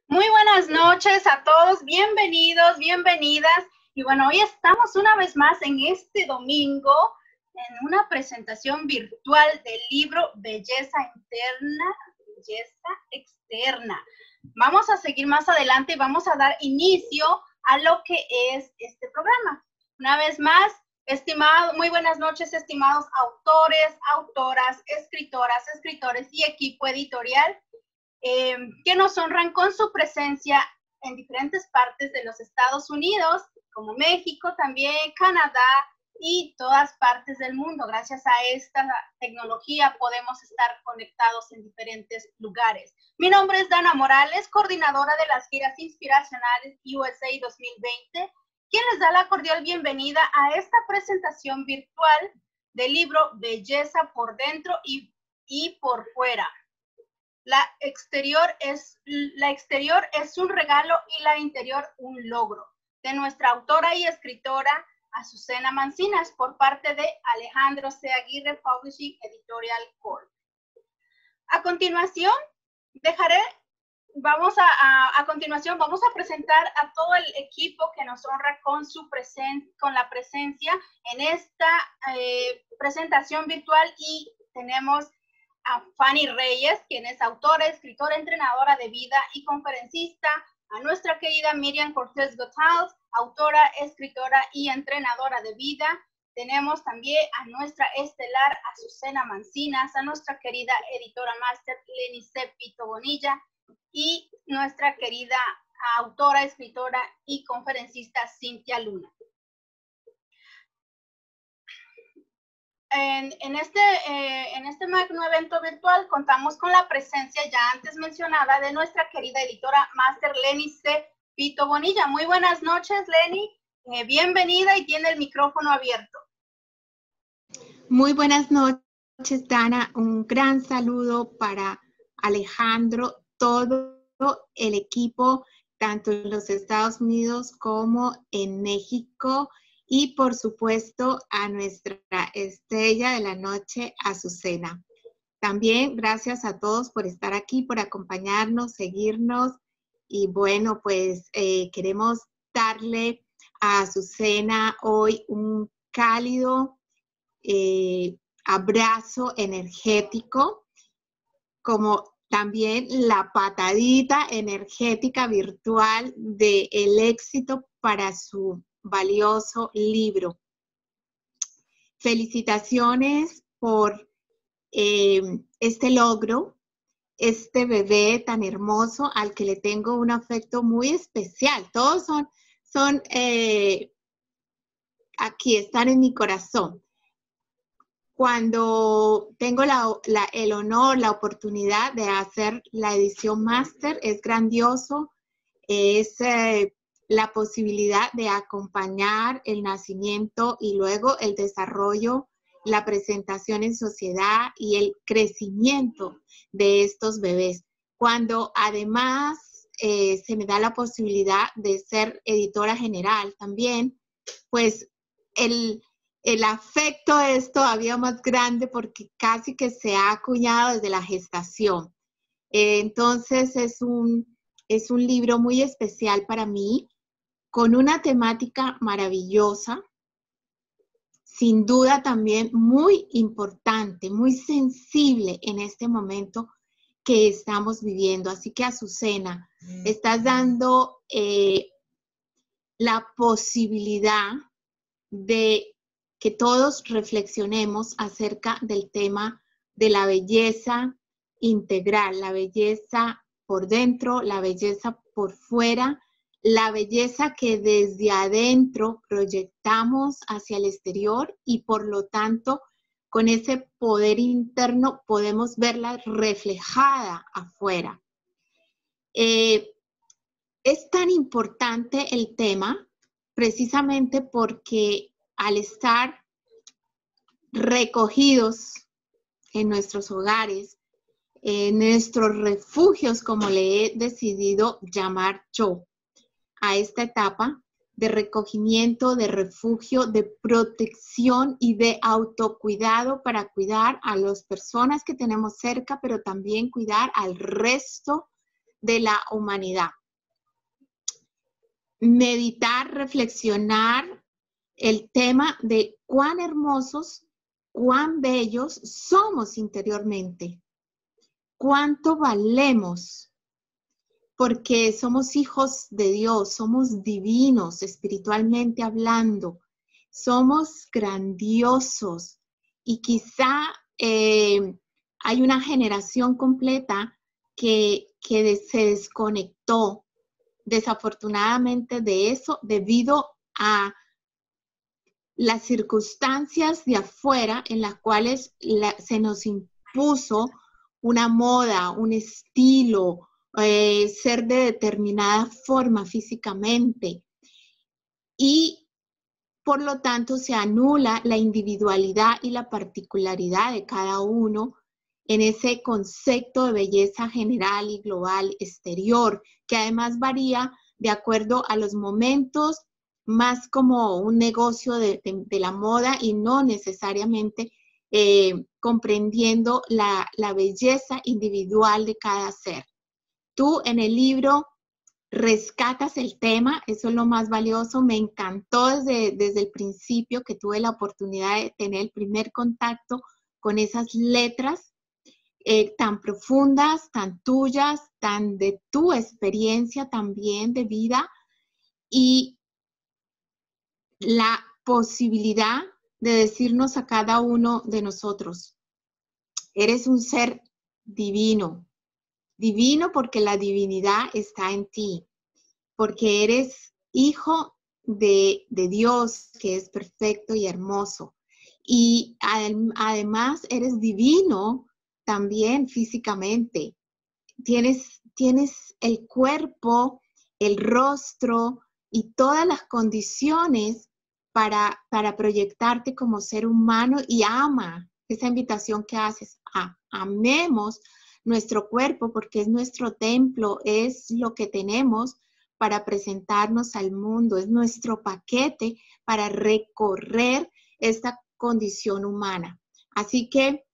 Muy buenas noches a todos, bienvenidos, bienvenidas. Y bueno, hoy estamos una vez más en este domingo en una presentación virtual del libro Belleza Interna, Belleza Externa. Vamos a seguir más adelante y vamos a dar inicio a lo que es este programa. Una vez más, muy buenas noches, estimados autores, autoras, escritoras, escritores y equipo editorial. Que nos honran con su presencia en diferentes partes de los Estados Unidos, como México, también Canadá y todas partes del mundo. Gracias a esta tecnología podemos estar conectados en diferentes lugares. Mi nombre es Dana Morales, coordinadora de las giras inspiracionales USA 2020, quien les da la cordial bienvenida a esta presentación virtual del libro Belleza por dentro y por fuera. La exterior es un regalo y la interior un logro, de nuestra autora y escritora Azucena Mancinas, por parte de Alejandro C. Aguirre Publishing Editorial Corp. A continuación, vamos a presentar a todo el equipo que nos honra con la presencia en esta presentación virtual, y tenemos a Fanny Reyes, quien es autora, escritora, entrenadora de vida y conferencista, a nuestra querida Miriam Cortés Gotals, autora, escritora y entrenadora de vida. Tenemos también a nuestra estelar Azucena Mancinas, a nuestra querida editora máster Lenice Pito Bonilla y nuestra querida autora, escritora y conferencista Cintia Luna. En este magno evento virtual contamos con la presencia ya antes mencionada de nuestra querida editora máster Lenice Pito Bonilla. Muy buenas noches, Leni. Bienvenida y tiene el micrófono abierto. Muy buenas noches, Dana. Un gran saludo para Alejandro, todo el equipo, tanto en los Estados Unidos como en México. Y, por supuesto, a nuestra estrella de la noche, Azucena. También gracias a todos por estar aquí, por acompañarnos, seguirnos. Y bueno, pues queremos darle a Azucena hoy un cálido abrazo energético, como también la patadita energética virtual del éxito para su valioso libro. Felicitaciones por este logro, este bebé tan hermoso al que le tengo un afecto muy especial. Todos son aquí, están en mi corazón. Cuando tengo el honor, la oportunidad de hacer la edición máster, es grandioso, es la posibilidad de acompañar el nacimiento y luego el desarrollo, la presentación en sociedad y el crecimiento de estos bebés. Cuando además se me da la posibilidad de ser editora general también, pues el afecto es todavía más grande porque casi que se ha acuñado desde la gestación. Entonces es un libro muy especial para mí, con una temática maravillosa, sin duda también muy importante, muy sensible en este momento que estamos viviendo. Así que, Azucena, estás dando la posibilidad de que todos reflexionemos acerca del tema de la belleza integral, la belleza por dentro, la belleza por fuera, la belleza que desde adentro proyectamos hacia el exterior y por lo tanto con ese poder interno podemos verla reflejada afuera. Es tan importante el tema precisamente porque al estar recogidos en nuestros hogares, en nuestros refugios, como le he decidido llamar yo, a esta etapa de recogimiento, de refugio, de protección y de autocuidado para cuidar a las personas que tenemos cerca, pero también cuidar al resto de la humanidad. Meditar, reflexionar el tema de cuán hermosos, cuán bellos somos interiormente, cuánto valemos, porque somos hijos de Dios, somos divinos espiritualmente hablando, somos grandiosos y quizá hay una generación completa que se desconectó desafortunadamente de eso debido a las circunstancias de afuera en las cuales se nos impuso una moda, un estilo, ser de determinada forma físicamente. Y por lo tanto se anula la individualidad y la particularidad de cada uno en ese concepto de belleza general y global exterior, que además varía de acuerdo a los momentos, más como un negocio de la moda y no necesariamente comprendiendo la belleza individual de cada ser. Tú en el libro rescatas el tema, eso es lo más valioso. Me encantó desde el principio que tuve la oportunidad de tener el primer contacto con esas letras tan profundas, tan tuyas, tan de tu experiencia también de vida y la posibilidad de decirnos a cada uno de nosotros, eres un ser divino, divino porque la divinidad está en ti, porque eres hijo de Dios que es perfecto y hermoso y además eres divino también físicamente. Tienes el cuerpo, el rostro y todas las condiciones para proyectarte como ser humano y ama esa invitación que haces. Amemos nuestro cuerpo porque es nuestro templo, es lo que tenemos para presentarnos al mundo, es nuestro paquete para recorrer esta condición humana. Así que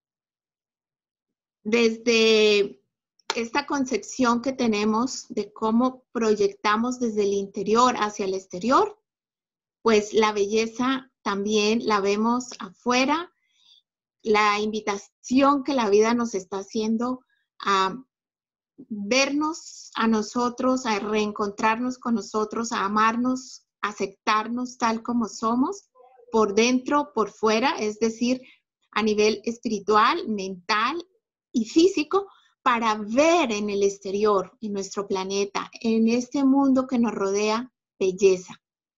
desde esta concepción que tenemos de cómo proyectamos desde el interior hacia el exterior, pues la belleza también la vemos afuera, la invitación que la vida nos está haciendo a vernos a nosotros, a reencontrarnos con nosotros, a amarnos, a aceptarnos tal como somos, por dentro, por fuera, es decir, a nivel espiritual, mental y físico, para ver en el exterior, en nuestro planeta, en este mundo que nos rodea, belleza.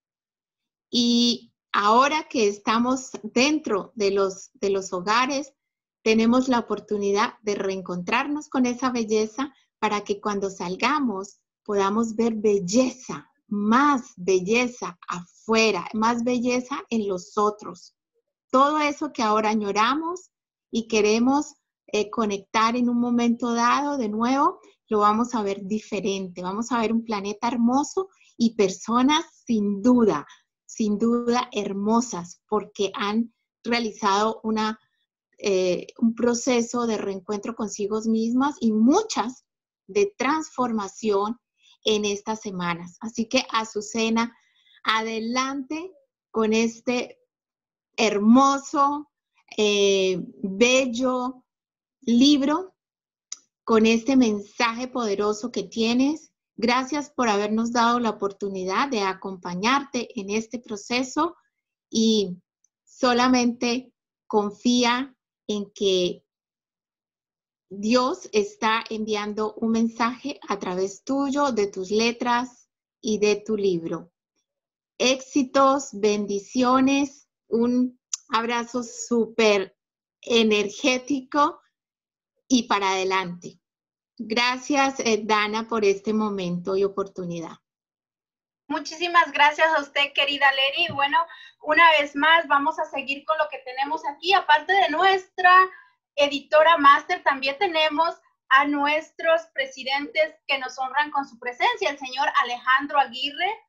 Y ahora que estamos dentro de los hogares, tenemos la oportunidad de reencontrarnos con esa belleza para que cuando salgamos podamos ver belleza, más belleza afuera, más belleza en los otros. Todo eso que ahora añoramos y queremos conectar en un momento dado de nuevo, lo vamos a ver diferente. Vamos a ver un planeta hermoso y personas sin duda hermosas porque han realizado un proceso de reencuentro consigo mismas y muchas de transformación en estas semanas. Así que Azucena, adelante con este hermoso, bello libro, con este mensaje poderoso que tienes. Gracias por habernos dado la oportunidad de acompañarte en este proceso y solamente confía en que Dios está enviando un mensaje a través tuyo, de tus letras y de tu libro. Éxitos, bendiciones, un abrazo súper energético y para adelante. Gracias, Dana, por este momento y oportunidad. Muchísimas gracias a usted, querida Leri. Bueno, una vez más vamos a seguir con lo que tenemos aquí. Aparte de nuestra editora máster, también tenemos a nuestros presidentes que nos honran con su presencia, el señor Alejandro Aguirre,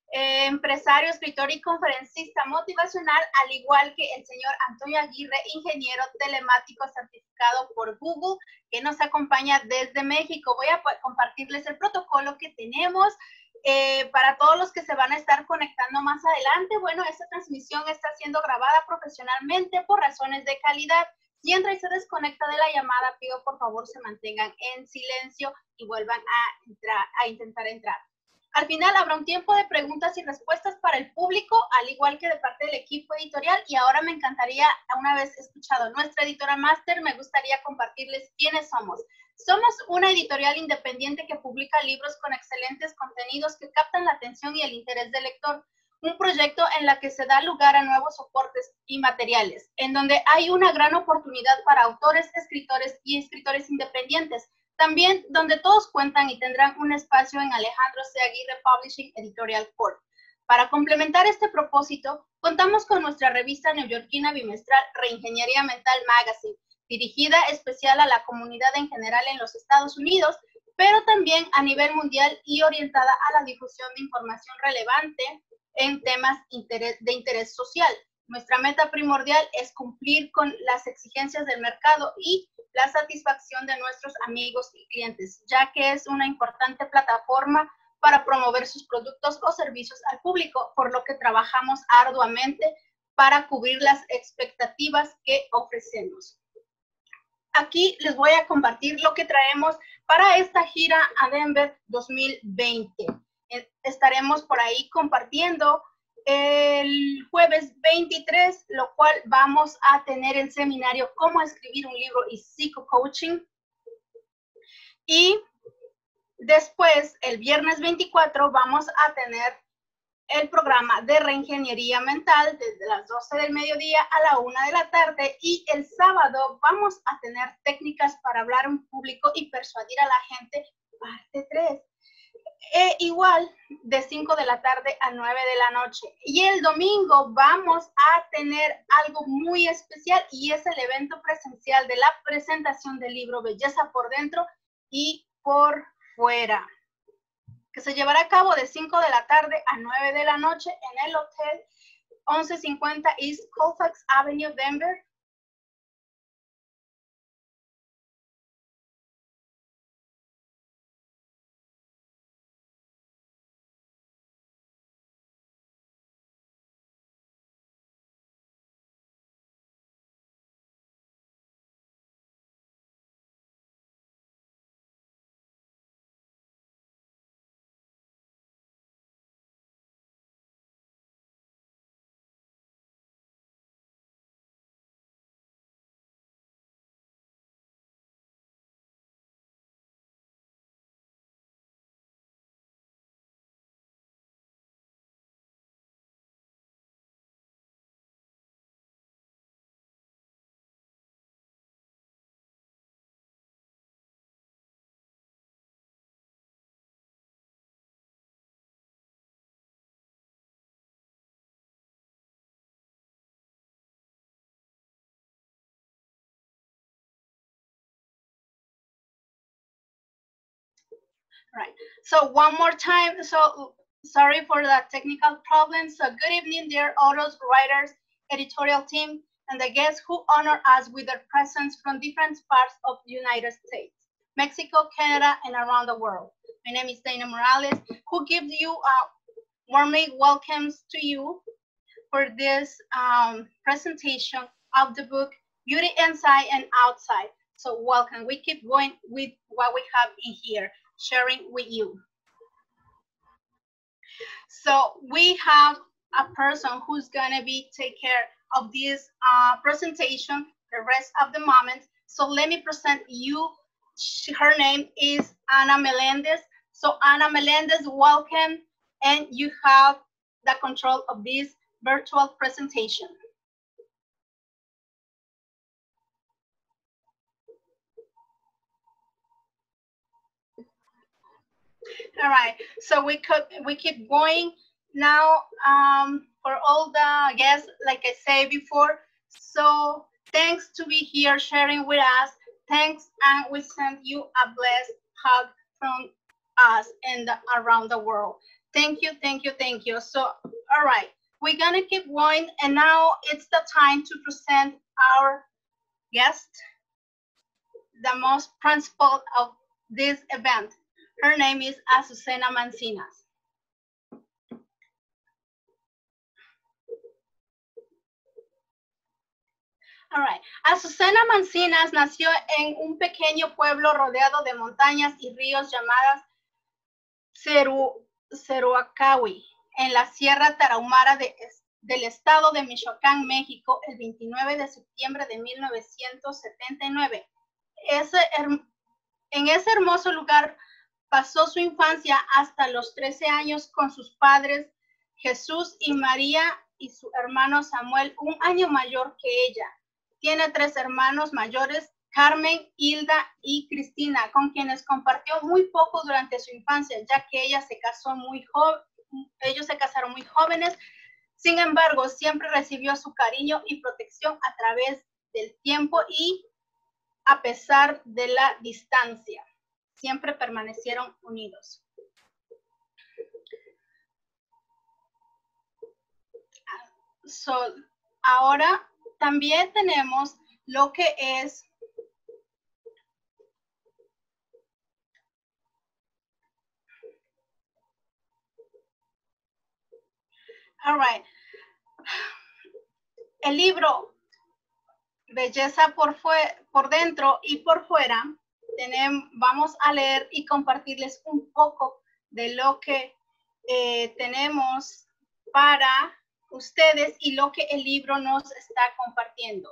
empresario, escritor y conferencista motivacional, al igual que el señor Antonio Aguirre, ingeniero telemático certificado por Google, que nos acompaña desde México. Voy a compartirles el protocolo que tenemos para todos los que se van a estar conectando más adelante. Bueno, esta transmisión está siendo grabada profesionalmente por razones de calidad. Si entra y se desconecta de la llamada, pido por favor se mantengan en silencio y vuelvan a intentar entrar. Al final habrá un tiempo de preguntas y respuestas para el público, al igual que de parte del equipo editorial. Y ahora me encantaría, una vez escuchado nuestra editora máster, me gustaría compartirles quiénes somos. Somos una editorial independiente que publica libros con excelentes contenidos que captan la atención y el interés del lector. Un proyecto en la que se da lugar a nuevos soportes y materiales, en donde hay una gran oportunidad para autores, escritores y escritores independientes. También donde todos cuentan y tendrán un espacio en Alejandro C. Aguirre Publishing Editorial Corp. Para complementar este propósito, contamos con nuestra revista neoyorquina bimestral Reingeniería Mental Magazine, dirigida especial a la comunidad en general en los Estados Unidos, pero también a nivel mundial y orientada a la difusión de información relevante en temas de interés social. Nuestra meta primordial es cumplir con las exigencias del mercado y la satisfacción de nuestros amigos y clientes, ya que es una importante plataforma para promover sus productos o servicios al público, por lo que trabajamos arduamente para cubrir las expectativas que ofrecemos. Aquí les voy a compartir lo que traemos para esta gira a Denver 2020. Estaremos por ahí compartiendo el jueves 23, lo cual vamos a tener el seminario Cómo escribir un libro y psico-coaching. Y después, el viernes 24, vamos a tener el programa de reingeniería mental desde las 12 del mediodía a la 1 de la tarde. Y el sábado vamos a tener técnicas para hablar a un público y persuadir a la gente, parte 3. Igual de 5 de la tarde a 9 de la noche. Y el domingo vamos a tener algo muy especial y es el evento presencial de la presentación del libro Belleza por Dentro y por Fuera, que se llevará a cabo de 5 de la tarde a 9 de la noche en el hotel 1150 East Colfax Avenue, Denver. Right. So one more time. So sorry for that technical problem. So good evening, dear authors, writers, editorial team, and the guests who honor us with their presence from different parts of the United States, Mexico, Canada, and around the world. My name is Dana Morales, who gives you warmly welcomes to you for this presentation of the book Beauty Inside and Outside. So welcome. We keep going with what we have in here, sharing with you. So we have a person who's gonna be take care of this presentation the rest of the moment. So let me present you. Her name is Ana Melendez. So Ana Melendez, welcome, and you have the control of this virtual presentation. All right, so we keep going now for all the guests, like I said before. So thanks to be here sharing with us. Thanks, and we send you a blessed hug from us and around the world. Thank you, thank you, thank you. So, all right, we're gonna keep going, and now it's the time to present our guest, the most principal of this event. Her name is Azucena Mancinas. All right. Azucena Mancinas nació en un pequeño pueblo rodeado de montañas y ríos llamadas Ceruacahui, en la Sierra Tarahumara del estado de Michoacán, México, el 29 de septiembre de 1979. En ese hermoso lugar pasó su infancia hasta los 13 años con sus padres Jesús y María y su hermano Samuel, un año mayor que ella. Tiene 3 hermanos mayores, Carmen, Hilda y Cristina, con quienes compartió muy poco durante su infancia, ya que ellos se casaron muy jóvenes. Sin embargo, siempre recibió su cariño y protección a través del tiempo y a pesar de la distancia. Siempre permanecieron unidos. Ahora también tenemos lo que es el libro Belleza por dentro y por fuera. Vamos a leer y compartirles un poco de lo que tenemos para ustedes y lo que el libro nos está compartiendo.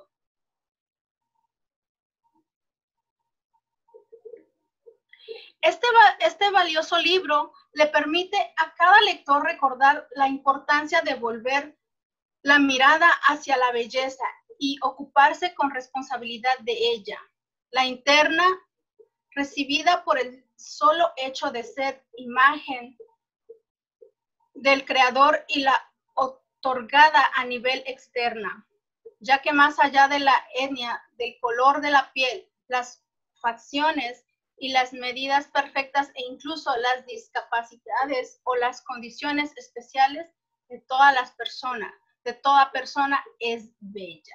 Este valioso libro le permite a cada lector recordar la importancia de volver la mirada hacia la belleza y ocuparse con responsabilidad de ella. La interna, recibida por el solo hecho de ser imagen del creador, y la otorgada a nivel externa, ya que más allá de la etnia, del color de la piel, las facciones y las medidas perfectas e incluso las discapacidades o las condiciones especiales de todas las personas, de toda persona es bella.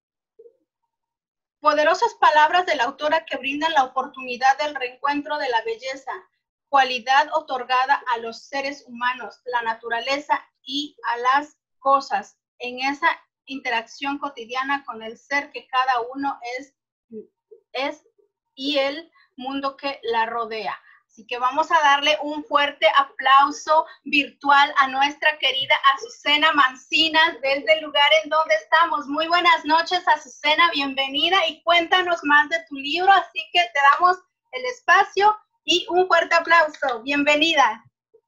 Poderosas palabras de la autora que brindan la oportunidad del reencuentro de la belleza, cualidad otorgada a los seres humanos, la naturaleza y a las cosas en esa interacción cotidiana con el ser que cada uno es y el mundo que la rodea. Así que vamos a darle un fuerte aplauso virtual a nuestra querida Azucena Mancinas desde el lugar en donde estamos. Muy buenas noches, Azucena, bienvenida y cuéntanos más de tu libro. Así que te damos el espacio y un fuerte aplauso. Bienvenida.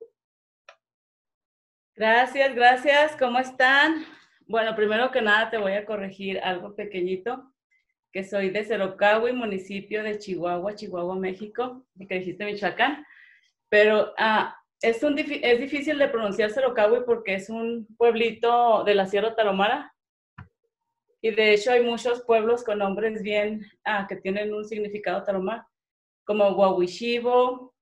Gracias, gracias. ¿Cómo están? Bueno, primero que nada te voy a corregir algo pequeñito, que soy de Ceruacahui, municipio de Chihuahua, México, y que dijiste Michoacán, pero es difícil de pronunciar Ceruacahui porque es un pueblito de la Sierra Tarahumara, y de hecho hay muchos pueblos con nombres bien, que tienen un significado tarahumara, como Huahuichivo,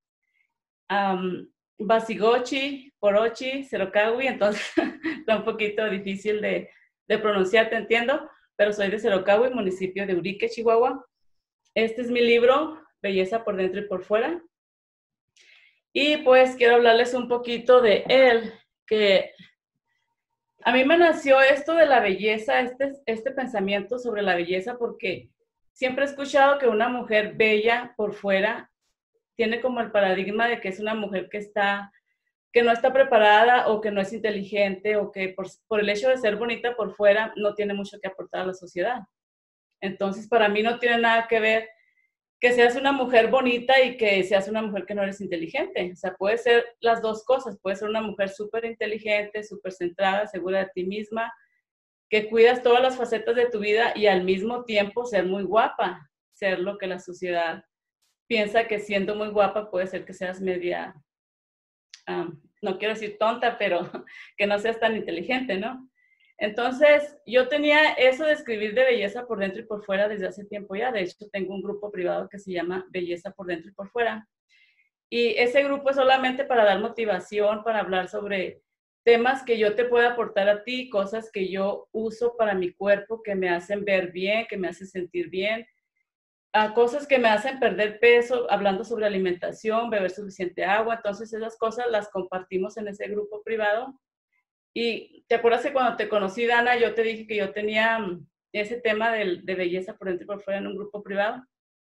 Basigochi, Porochi, Ceruacahui, entonces está un poquito difícil de pronunciar, te entiendo, pero soy de Ceruacahui, municipio de Urique, Chihuahua. Este es mi libro, Belleza por dentro y por fuera. Y pues quiero hablarles un poquito de él, que a mí me nació esto de la belleza, este pensamiento sobre la belleza, porque siempre he escuchado que una mujer bella por fuera tiene como el paradigma de que es una mujer que no está preparada o que no es inteligente o que por el hecho de ser bonita por fuera no tiene mucho que aportar a la sociedad. Entonces, para mí no tiene nada que ver que seas una mujer bonita y que seas una mujer que no eres inteligente. O sea, puede ser las dos cosas. Puede ser una mujer súper inteligente, súper centrada, segura de ti misma, que cuidas todas las facetas de tu vida y al mismo tiempo ser muy guapa, ser lo que la sociedad piensa que siendo muy guapa puede ser que seas media... no quiero decir tonta, pero que no seas tan inteligente, ¿no? Entonces, yo tenía eso de escribir de belleza por dentro y por fuera desde hace tiempo ya. De hecho, tengo un grupo privado que se llama Belleza por dentro y por fuera. Y ese grupo es solamente para dar motivación, para hablar sobre temas que yo te pueda aportar a ti, cosas que yo uso para mi cuerpo, que me hacen ver bien, que me hacen sentir bien, a cosas que me hacen perder peso, hablando sobre alimentación, beber suficiente agua. Entonces esas cosas las compartimos en ese grupo privado. Y te acuerdas que cuando te conocí, Dana, yo te dije que yo tenía ese tema de belleza por dentro y por fuera en un grupo privado.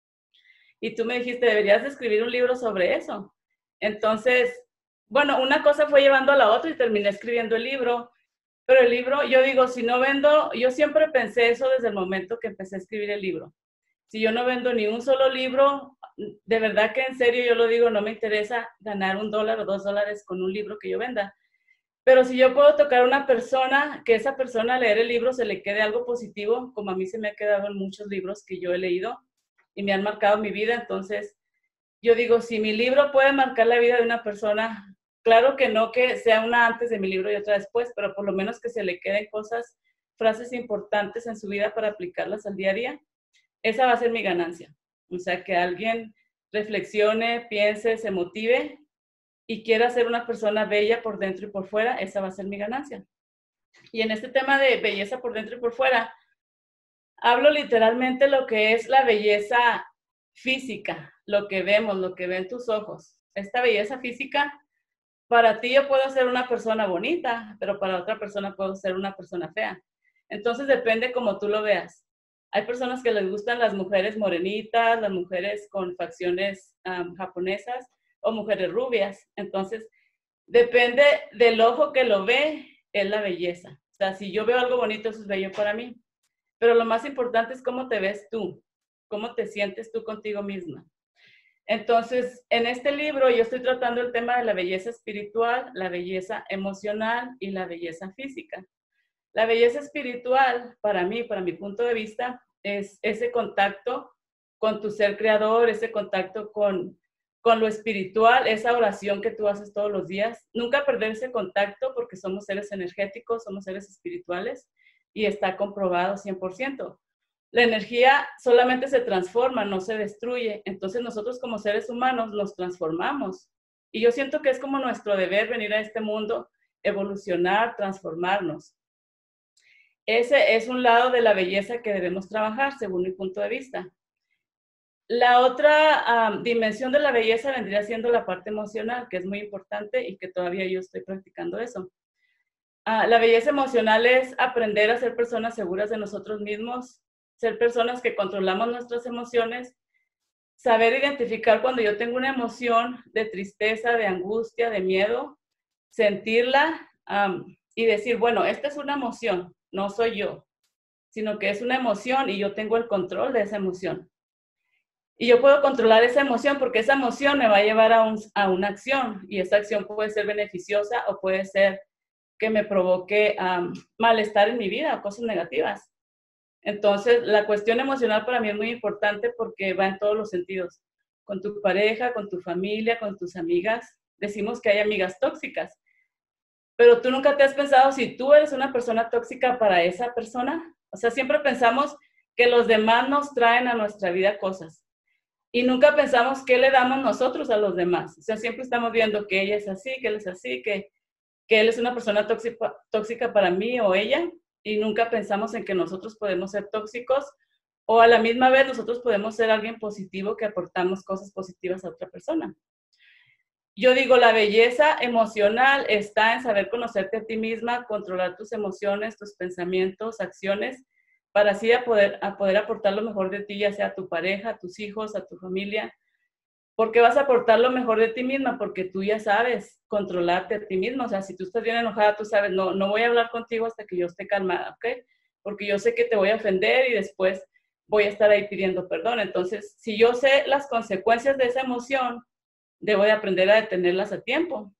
Y tú me dijiste, deberías de escribir un libro sobre eso. Entonces, bueno, una cosa fue llevando a la otra y terminé escribiendo el libro. Pero el libro, yo digo, si no vendo, yo siempre pensé eso desde el momento que empecé a escribir el libro. Si yo no vendo ni un solo libro, de verdad que en serio yo lo digo, no me interesa ganar $1 o $2 con un libro que yo venda. Pero si yo puedo tocar a una persona, que esa persona al leer el libro se le quede algo positivo, como a mí se me ha quedado en muchos libros que yo he leído y me han marcado mi vida, entonces yo digo, si mi libro puede marcar la vida de una persona, claro que no que sea una antes de mi libro y otra después, pero por lo menos que se le queden cosas, frases importantes en su vida para aplicarlas al día a día, esa va a ser mi ganancia. O sea, que alguien reflexione, piense, se motive y quiera ser una persona bella por dentro y por fuera, esa va a ser mi ganancia. Y en este tema de belleza por dentro y por fuera, hablo literalmente lo que es la belleza física, lo que vemos, lo que ven tus ojos. Esta belleza física, para ti yo puedo ser una persona bonita, pero para otra persona puedo ser una persona fea. Entonces depende como tú lo veas. Hay personas que les gustan las mujeres morenitas, las mujeres con facciones japonesas o mujeres rubias. Entonces, depende del ojo que lo ve, es la belleza. O sea, si yo veo algo bonito, eso es bello para mí. Pero lo más importante es cómo te ves tú, cómo te sientes tú contigo misma. Entonces, en este libro yo estoy tratando el tema de la belleza espiritual, la belleza emocional y la belleza física. La belleza espiritual, para mí, para mi punto de vista, es ese contacto con tu ser creador, ese contacto con lo espiritual, esa oración que tú haces todos los días. Nunca perder ese contacto porque somos seres energéticos, somos seres espirituales y está comprobado 100%. La energía solamente se transforma, no se destruye. Entonces nosotros como seres humanos nos transformamos. Y yo siento que es como nuestro deber venir a este mundo, evolucionar, transformarnos. Ese es un lado de la belleza que debemos trabajar, según mi punto de vista. La otra dimensión de la belleza vendría siendo la parte emocional, que es muy importante y que todavía yo estoy practicando eso. La belleza emocional es aprender a ser personas seguras de nosotros mismos, ser personas que controlamos nuestras emociones, saber identificar cuando yo tengo una emoción de tristeza, de angustia, de miedo, sentirla y decir, bueno, esta es una emoción, no soy yo, sino que es una emoción y yo tengo el control de esa emoción. Y yo puedo controlar esa emoción porque esa emoción me va a llevar a una acción y esa acción puede ser beneficiosa o puede ser que me provoque malestar en mi vida o cosas negativas. Entonces, la cuestión emocional para mí es muy importante porque va en todos los sentidos. Con tu pareja, con tu familia, con tus amigas. Decimos que hay amigas tóxicas. Pero tú nunca te has pensado si tú eres una persona tóxica para esa persona. O sea, siempre pensamos que los demás nos traen a nuestra vida cosas. Y nunca pensamos qué le damos nosotros a los demás. O sea, siempre estamos viendo que ella es así, que él es así, que él es una persona tóxica para mí o ella. Y nunca pensamos en que nosotros podemos ser tóxicos o a la misma vez nosotros podemos ser alguien positivo que aportamos cosas positivas a otra persona. Yo digo, la belleza emocional está en saber conocerte a ti misma, controlar tus emociones, tus pensamientos, acciones, para así a poder aportar lo mejor de ti, ya sea a tu pareja, a tus hijos, a tu familia. ¿Por qué vas a aportar lo mejor de ti misma? Porque tú ya sabes controlarte a ti misma. O sea, si tú estás bien enojada, tú sabes, no voy a hablar contigo hasta que yo esté calmada, ¿ok? Porque yo sé que te voy a ofender y después voy a estar ahí pidiendo perdón. Entonces, si yo sé las consecuencias de esa emoción, debo de aprender a detenerlas a tiempo.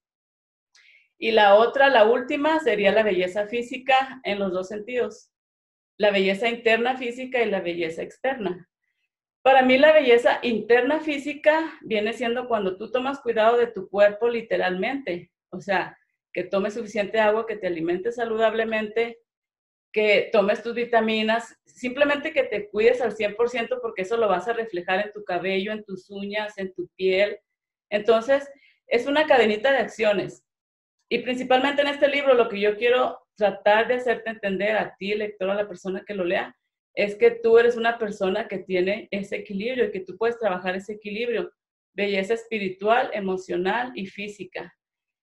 Y la última, sería la belleza física en los dos sentidos. La belleza interna física y la belleza externa. Para mí la belleza interna física viene siendo cuando tú tomas cuidado de tu cuerpo literalmente. O sea, que tomes suficiente agua, que te alimentes saludablemente, que tomes tus vitaminas, simplemente que te cuides al 100% porque eso lo vas a reflejar en tu cabello, en tus uñas, en tu piel, Entonces, es una cadenita de acciones. Y principalmente en este libro, lo que yo quiero tratar de hacerte entender a ti, lector, a la persona que lo lea, es que tú eres una persona que tiene ese equilibrio y que tú puedes trabajar ese equilibrio, belleza espiritual, emocional y física.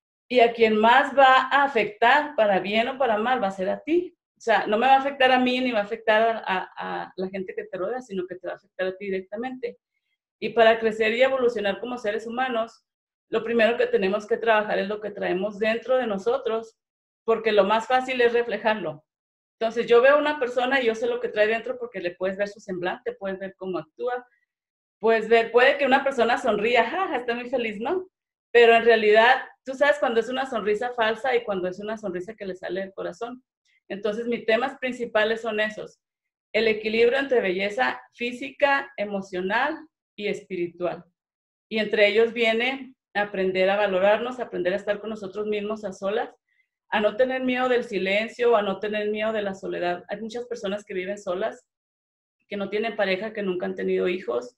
Y a quien más va a afectar, para bien o para mal, va a ser a ti. O sea, no me va a afectar a mí ni va a afectar a la gente que te rodea, sino que te va a afectar a ti directamente. Y para crecer y evolucionar como seres humanos, lo primero que tenemos que trabajar es lo que traemos dentro de nosotros, porque lo más fácil es reflejarlo. Entonces, yo veo a una persona y yo sé lo que trae dentro porque le puedes ver su semblante, puedes ver cómo actúa, puedes ver, puede que una persona sonría, jaja, está muy feliz, ¿no? Pero en realidad, tú sabes cuando es una sonrisa falsa y cuando es una sonrisa que le sale del corazón. Entonces, mis temas principales son esos: el equilibrio entre belleza física, emocional y espiritual. Y entre ellos viene aprender a valorarnos, aprender a estar con nosotros mismos a solas, a no tener miedo del silencio, a no tener miedo de la soledad. Hay muchas personas que viven solas, que no tienen pareja, que nunca han tenido hijos,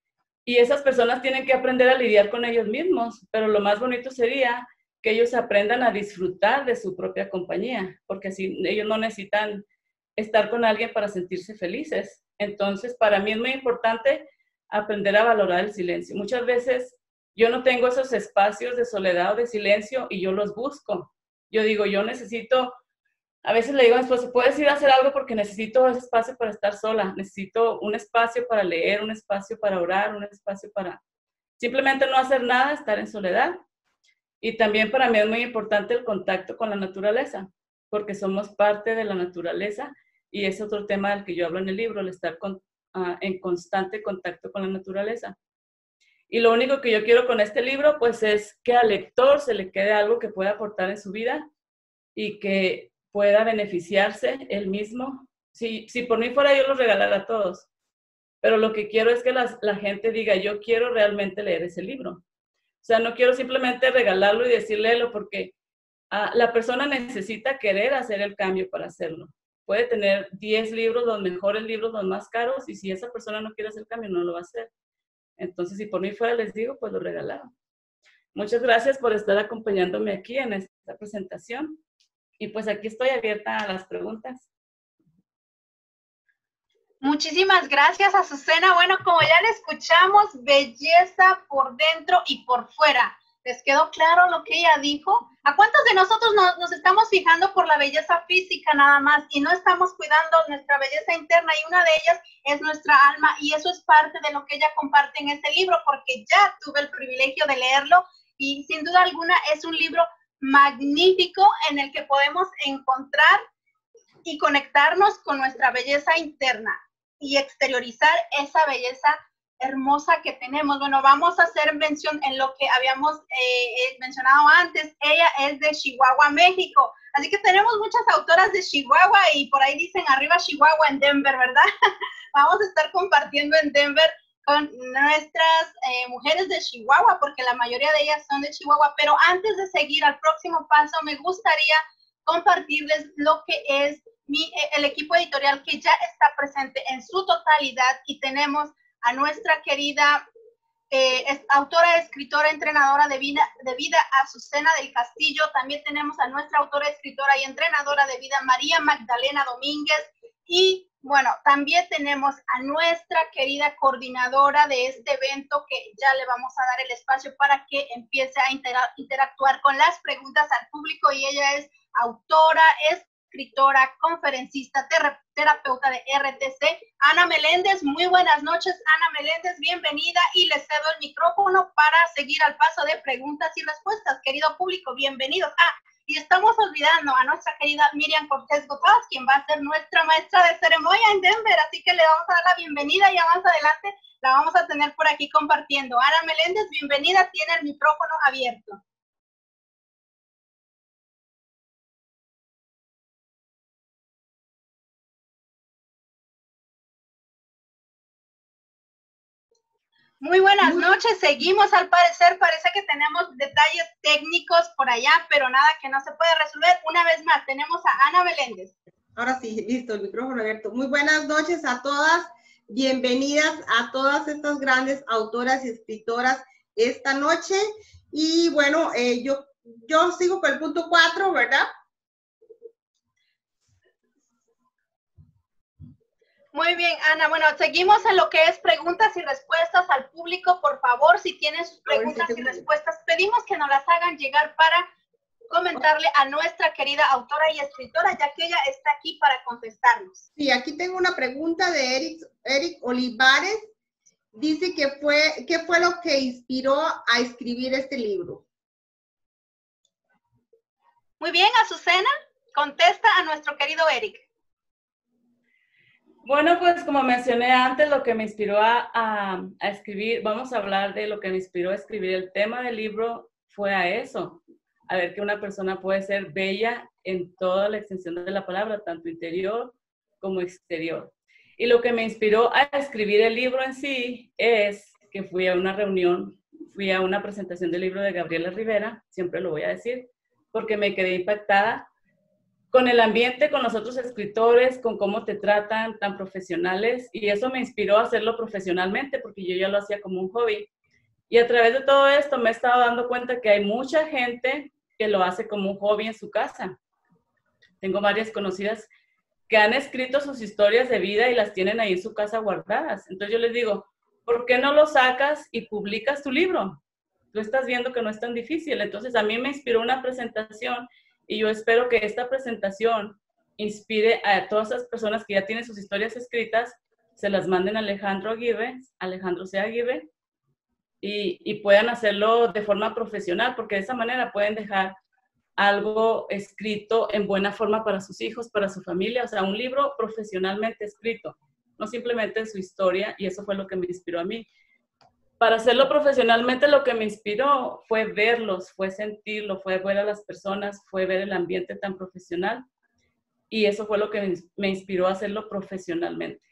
y esas personas tienen que aprender a lidiar con ellos mismos, pero lo más bonito sería que ellos aprendan a disfrutar de su propia compañía, porque así ellos no necesitan estar con alguien para sentirse felices. Entonces, para mí es muy importante aprender a valorar el silencio. Muchas veces yo no tengo esos espacios de soledad o de silencio y yo los busco. Yo digo, yo necesito, a veces le digo a mi esposo, ¿puedes ir a hacer algo? Porque necesito ese espacio para estar sola, necesito un espacio para leer, un espacio para orar, un espacio para simplemente no hacer nada, estar en soledad. Y también para mí es muy importante el contacto con la naturaleza, porque somos parte de la naturaleza y es otro tema del que yo hablo en el libro, el estar en constante contacto con la naturaleza. Y lo único que yo quiero con este libro, pues, es que al lector se le quede algo que pueda aportar en su vida y que pueda beneficiarse él mismo. Si por mí fuera, yo los regalara a todos. Pero lo que quiero es que la gente diga, yo quiero realmente leer ese libro. O sea, no quiero simplemente regalarlo y decirle porque la persona necesita querer hacer el cambio para hacerlo. Puede tener 10 libros, los mejores libros, los más caros, y si esa persona no quiere hacer el cambio, no lo va a hacer. Entonces, si por mí fuera, les digo, pues lo regalaron. Muchas gracias por estar acompañándome aquí en esta presentación. Y pues aquí estoy abierta a las preguntas. Muchísimas gracias, Azucena. Bueno, como ya le escuchamos, belleza por dentro y por fuera. ¿Les quedó claro lo que ella dijo? ¿A cuántos de nosotros nos estamos fijando por la belleza física nada más y no estamos cuidando nuestra belleza interna? Y una de ellas es nuestra alma, y eso es parte de lo que ella comparte en este libro, porque ya tuve el privilegio de leerlo y sin duda alguna es un libro magnífico en el que podemos encontrar y conectarnos con nuestra belleza interna y exteriorizar esa belleza hermosa que tenemos. Bueno, vamos a hacer mención en lo que habíamos mencionado antes. Ella es de Chihuahua, México. Así que tenemos muchas autoras de Chihuahua y por ahí dicen arriba Chihuahua en Denver, ¿verdad? Vamos a estar compartiendo en Denver con nuestras mujeres de Chihuahua, porque la mayoría de ellas son de Chihuahua. Pero antes de seguir al próximo paso, me gustaría compartirles lo que es el equipo editorial que ya está presente en su totalidad, y tenemos a nuestra querida autora, escritora, entrenadora de vida, Azucena del Castillo. También tenemos a nuestra autora, escritora y entrenadora de vida, María Magdalena Domínguez. Y bueno, también tenemos a nuestra querida coordinadora de este evento, que ya le vamos a dar el espacio para que empiece a interactuar con las preguntas al público. Y ella es autora, escritora, conferencista, terapeuta de RTC, Ana Meléndez. Muy buenas noches, Ana Meléndez, bienvenida, y le cedo el micrófono para seguir al paso de preguntas y respuestas. Querido público, bienvenidos. Y estamos olvidando a nuestra querida Miriam Cortés Gotaz, quien va a ser nuestra maestra de ceremonia en Denver, así que le vamos a dar la bienvenida y ya más adelante la vamos a tener por aquí compartiendo. Ana Meléndez, bienvenida, tiene el micrófono abierto. Muy buenas noches, seguimos. Al parecer, parece que tenemos detalles técnicos por allá, pero nada que no se puede resolver. Una vez más, tenemos a Ana Meléndez. Ahora sí, listo, el micrófono abierto. Muy buenas noches a todas, bienvenidas a todas estas grandes autoras y escritoras esta noche. Y bueno, yo sigo con el punto 4, ¿verdad? Muy bien, Ana. Bueno, seguimos en lo que es preguntas y respuestas al público. Por favor, si tienen sus preguntas y respuestas, pedimos que nos las hagan llegar para comentarle a nuestra querida autora y escritora, ya que ella está aquí para contestarnos. Sí, aquí tengo una pregunta de Eric Olivares. Dice ¿qué fue lo que inspiró a escribir este libro? Muy bien, Azucena, contesta a nuestro querido Eric. Bueno, pues como mencioné antes, lo que me inspiró a escribir, vamos a hablar de lo que me inspiró a escribir. El tema del libro fue a eso, a ver que una persona puede ser bella en toda la extensión de la palabra, tanto interior como exterior. Y lo que me inspiró a escribir el libro en sí es que fui a una reunión, fui a una presentación del libro de Gabriela Rivera, siempre lo voy a decir, porque me quedé impactada con el ambiente, con los otros escritores, con cómo te tratan tan profesionales, y eso me inspiró a hacerlo profesionalmente, porque yo ya lo hacía como un hobby. Y a través de todo esto me he estado dando cuenta que hay mucha gente que lo hace como un hobby en su casa. Tengo varias conocidas que han escrito sus historias de vida y las tienen ahí en su casa guardadas. Entonces yo les digo, ¿por qué no lo sacas y publicas tu libro? Tú estás viendo que no es tan difícil. Entonces a mí me inspiró una presentación y yo espero que esta presentación inspire a todas esas personas que ya tienen sus historias escritas, se las manden a Alejandro C. Aguirre, y puedan hacerlo de forma profesional, porque de esa manera pueden dejar algo escrito en buena forma para sus hijos, para su familia, o sea, un libro profesionalmente escrito, no simplemente su historia, y eso fue lo que me inspiró a mí. Para hacerlo profesionalmente, lo que me inspiró fue verlos, fue sentirlo, fue ver a las personas, fue ver el ambiente tan profesional, y eso fue lo que me inspiró a hacerlo profesionalmente.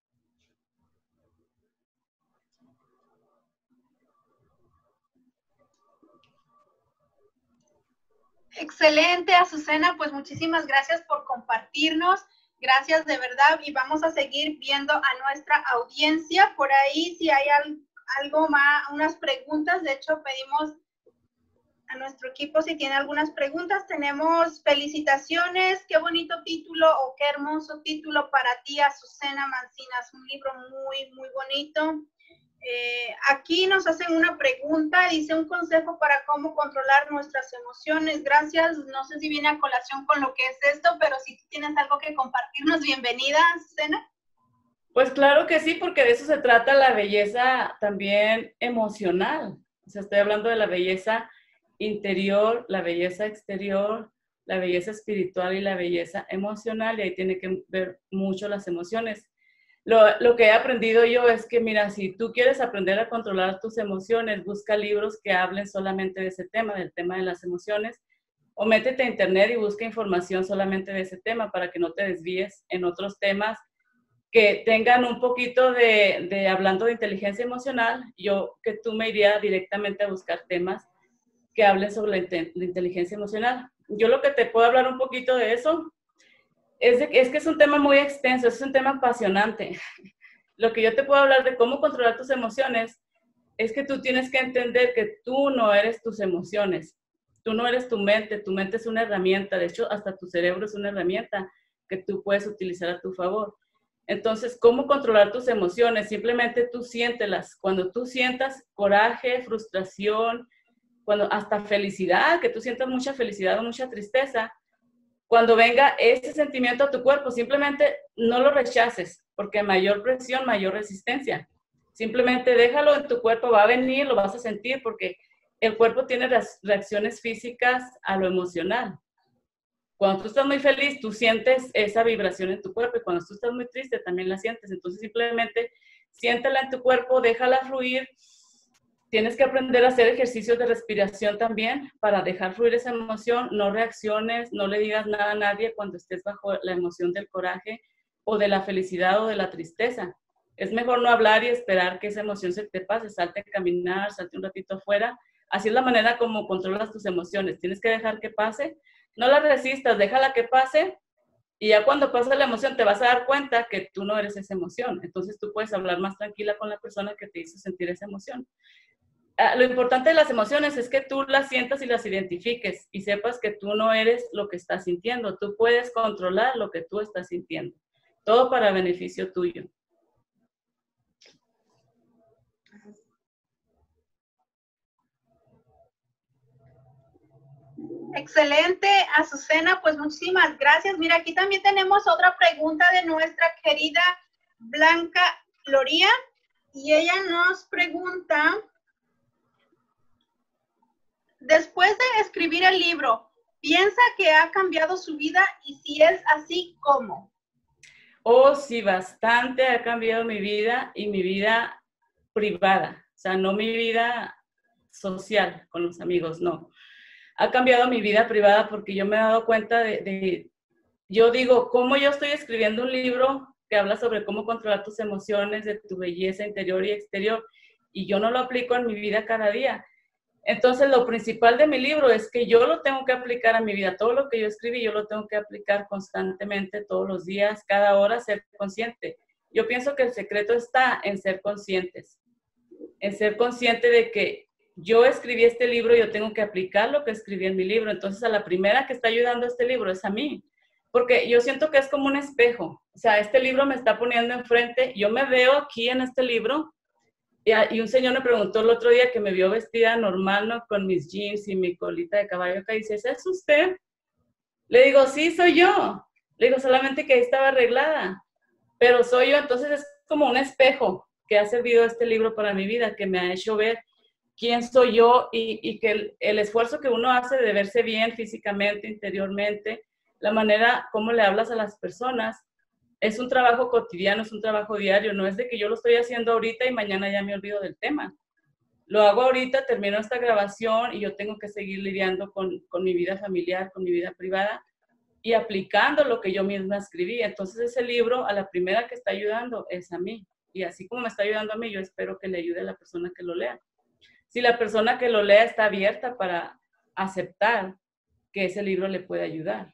Excelente, Azucena, pues muchísimas gracias por compartirnos, gracias de verdad, y vamos a seguir viendo a nuestra audiencia. Por ahí, si hay algo más, unas preguntas, de hecho pedimos a nuestro equipo si tiene algunas preguntas. Tenemos felicitaciones, qué bonito título o qué hermoso título para ti, Azucena Mancinas, un libro muy, muy bonito. Aquí nos hacen una pregunta, dice un consejo para cómo controlar nuestras emociones. Gracias, no sé si viene a colación con lo que es esto, pero si tú tienes algo que compartirnos, bienvenida, Azucena. Pues claro que sí, porque de eso se trata la belleza también emocional. O sea, estoy hablando de la belleza interior, la belleza exterior, la belleza espiritual y la belleza emocional, y ahí tiene que ver mucho las emociones. Lo que he aprendido yo es que, mira, si tú quieres aprender a controlar tus emociones, busca libros que hablen solamente de ese tema, del tema de las emociones, o métete a internet y busca información solamente de ese tema para que no te desvíes en otros temas que tengan un poquito de hablando de inteligencia emocional. Que tú me iría directamente a buscar temas que hablen sobre la inteligencia emocional. Yo lo que te puedo hablar un poquito de eso es que es un tema muy extenso, es un tema apasionante. Lo que yo te puedo hablar de cómo controlar tus emociones es que tú tienes que entender que tú no eres tus emociones, tú no eres tu mente es una herramienta, de hecho hasta tu cerebro es una herramienta que tú puedes utilizar a tu favor. Entonces, ¿cómo controlar tus emociones? Simplemente tú siéntelas. Cuando tú sientas coraje, frustración, hasta felicidad, que tú sientas mucha felicidad o mucha tristeza, cuando venga ese sentimiento a tu cuerpo, simplemente no lo rechaces, porque mayor presión, mayor resistencia. Simplemente déjalo en tu cuerpo, va a venir, lo vas a sentir, porque el cuerpo tiene reacciones físicas a lo emocional. Cuando tú estás muy feliz, tú sientes esa vibración en tu cuerpo, y cuando tú estás muy triste, también la sientes. Entonces, simplemente siéntela en tu cuerpo, déjala fluir. Tienes que aprender a hacer ejercicios de respiración también para dejar fluir esa emoción. No reacciones, no le digas nada a nadie cuando estés bajo la emoción del coraje o de la felicidad o de la tristeza. Es mejor no hablar y esperar que esa emoción se te pase. Salte a caminar, salte un ratito afuera. Así es la manera como controlas tus emociones. Tienes que dejar que pase. No la resistas, déjala que pase. Y ya cuando pasa la emoción te vas a dar cuenta que tú no eres esa emoción. Entonces tú puedes hablar más tranquila con la persona que te hizo sentir esa emoción. lo importante de las emociones es que tú las sientas y las identifiques y sepas que tú no eres lo que estás sintiendo. Tú puedes controlar lo que tú estás sintiendo. Todo para beneficio tuyo. Excelente, Azucena, pues muchísimas gracias. Mira, aquí también tenemos otra pregunta de nuestra querida Blanca Loría, y ella nos pregunta, después de escribir el libro, ¿piensa que ha cambiado su vida? Y si es así, ¿cómo? Oh, sí, bastante ha cambiado mi vida y mi vida privada, o sea, no mi vida social con los amigos, no. Ha cambiado mi vida privada porque yo me he dado cuenta yo digo, ¿cómo yo estoy escribiendo un libro que habla sobre cómo controlar tus emociones, de tu belleza interior y exterior? Y yo no lo aplico en mi vida cada día. Entonces, lo principal de mi libro es que yo lo tengo que aplicar a mi vida. Todo lo que yo escribí, yo lo tengo que aplicar constantemente, todos los días, cada hora, ser consciente. Yo pienso que el secreto está en ser conscientes, en ser consciente de que yo escribí este libro y yo tengo que aplicar lo que escribí en mi libro. Entonces, a la primera que está ayudando este libro es a mí, porque yo siento que es como un espejo. O sea, este libro me está poniendo enfrente, yo me veo aquí en este libro, y un señor me preguntó el otro día que me vio vestida normal, ¿no? Con mis jeans y mi colita de caballo, que dice, ¿es usted? Le digo, sí, soy yo. Le digo, solamente que ahí estaba arreglada, pero soy yo. Entonces es como un espejo que ha servido este libro para mi vida, que me ha hecho ver quién soy yo y que el esfuerzo que uno hace de verse bien físicamente, interiormente, la manera como le hablas a las personas, es un trabajo cotidiano, es un trabajo diario, no es de que yo lo estoy haciendo ahorita y mañana ya me olvido del tema. Lo hago ahorita, termino esta grabación y yo tengo que seguir lidiando con mi vida familiar, con mi vida privada y aplicando lo que yo misma escribí. Entonces ese libro a la primera que está ayudando es a mí. Y así como me está ayudando a mí, yo espero que le ayude a la persona que lo lea. Si la persona que lo lea está abierta para aceptar que ese libro le puede ayudar.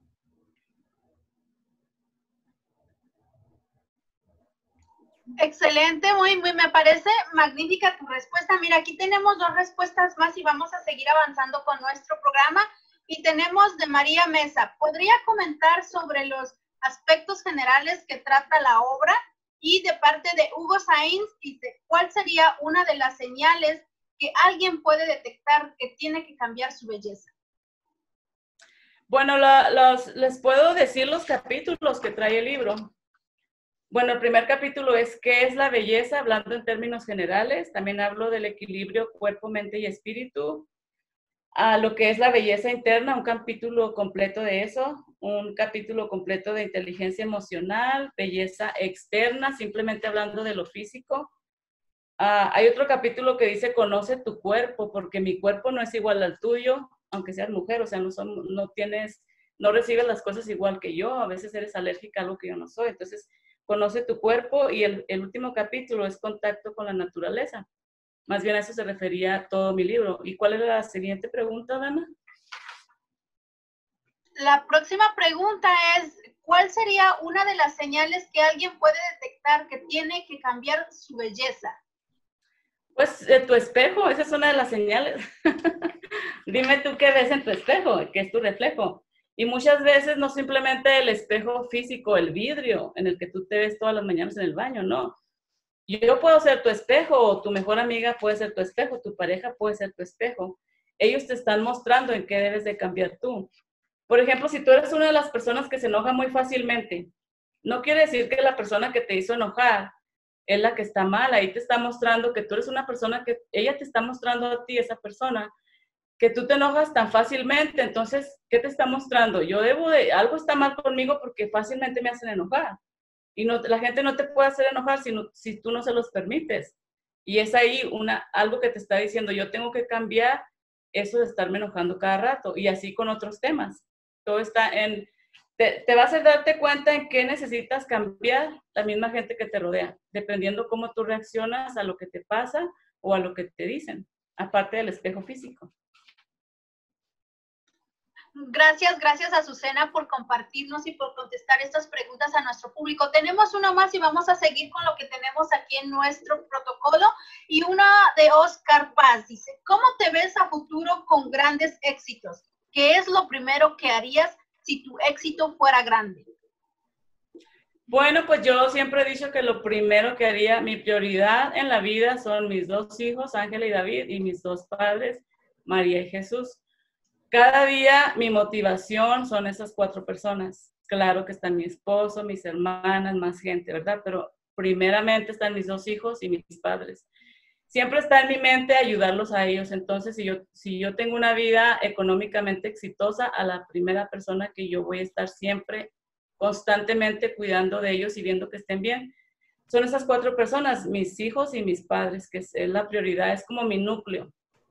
Excelente, me parece magnífica tu respuesta. Mira, aquí tenemos dos respuestas más y vamos a seguir avanzando con nuestro programa. Y tenemos de María Mesa. ¿Podría comentar sobre los aspectos generales que trata la obra? Y de parte de Hugo Sainz, dice, ¿cuál sería una de las señales que alguien puede detectar que tiene que cambiar su belleza? Bueno, les puedo decir los capítulos que trae el libro. Bueno, el primer capítulo es ¿qué es la belleza? Hablando en términos generales. También hablo del equilibrio cuerpo, mente y espíritu. A lo que es la belleza interna, un capítulo completo de eso. Un capítulo completo de inteligencia emocional, belleza externa, simplemente hablando de lo físico. Hay otro capítulo que dice conoce tu cuerpo, porque mi cuerpo no es igual al tuyo, aunque seas mujer, o sea, no recibes las cosas igual que yo. A veces eres alérgica a algo que yo no soy. Entonces, conoce tu cuerpo, y el último capítulo es contacto con la naturaleza. Más bien a eso se refería todo mi libro. ¿Y cuál era la siguiente pregunta, Dana? La próxima pregunta es, ¿cuál sería una de las señales que alguien puede detectar que tiene que cambiar su belleza? Pues tu espejo, esa es una de las señales. Dime tú qué ves en tu espejo, que es tu reflejo. Y muchas veces no simplemente el espejo físico, el vidrio en el que tú te ves todas las mañanas en el baño, no. Yo puedo ser tu espejo, o tu mejor amiga puede ser tu espejo, tu pareja puede ser tu espejo. Ellos te están mostrando en qué debes de cambiar tú. Por ejemplo, si tú eres una de las personas que se enoja muy fácilmente, no quiere decir que la persona que te hizo enojar es la que está mal. Ahí te está mostrando que tú eres una persona que, ella te está mostrando a ti, esa persona, que tú te enojas tan fácilmente. Entonces, ¿qué te está mostrando? Algo está mal conmigo porque fácilmente me hacen enojar. Y la gente no te puede hacer enojar si tú no se los permites. Y es ahí algo que te está diciendo, yo tengo que cambiar eso de estarme enojando cada rato. Y así con otros temas. Todo está te va a hacer darte cuenta en qué necesitas cambiar la misma gente que te rodea, dependiendo cómo tú reaccionas a lo que te pasa o a lo que te dicen, aparte del espejo físico. Gracias Azucena por compartirnos y por contestar estas preguntas a nuestro público. Tenemos una más y vamos a seguir con lo que tenemos aquí en nuestro protocolo. Y una de Oscar Paz dice, ¿cómo te ves a futuro con grandes éxitos? ¿Qué es lo primero que harías si tu éxito fuera grande? Bueno, pues yo siempre he dicho que lo primero que haría, mi prioridad en la vida son mis 2 hijos, Ángela y David, y mis 2 padres, María y Jesús. Cada día mi motivación son esas 4 personas. Claro que están mi esposo, mis hermanas, más gente, ¿verdad? Pero primeramente están mis 2 hijos y mis padres. Siempre está en mi mente ayudarlos a ellos. Entonces, si yo tengo una vida económicamente exitosa, a la primera persona que yo voy a estar siempre constantemente cuidando de ellos y viendo que estén bien, son esas 4 personas, mis hijos y mis padres, que es la prioridad, es como mi núcleo.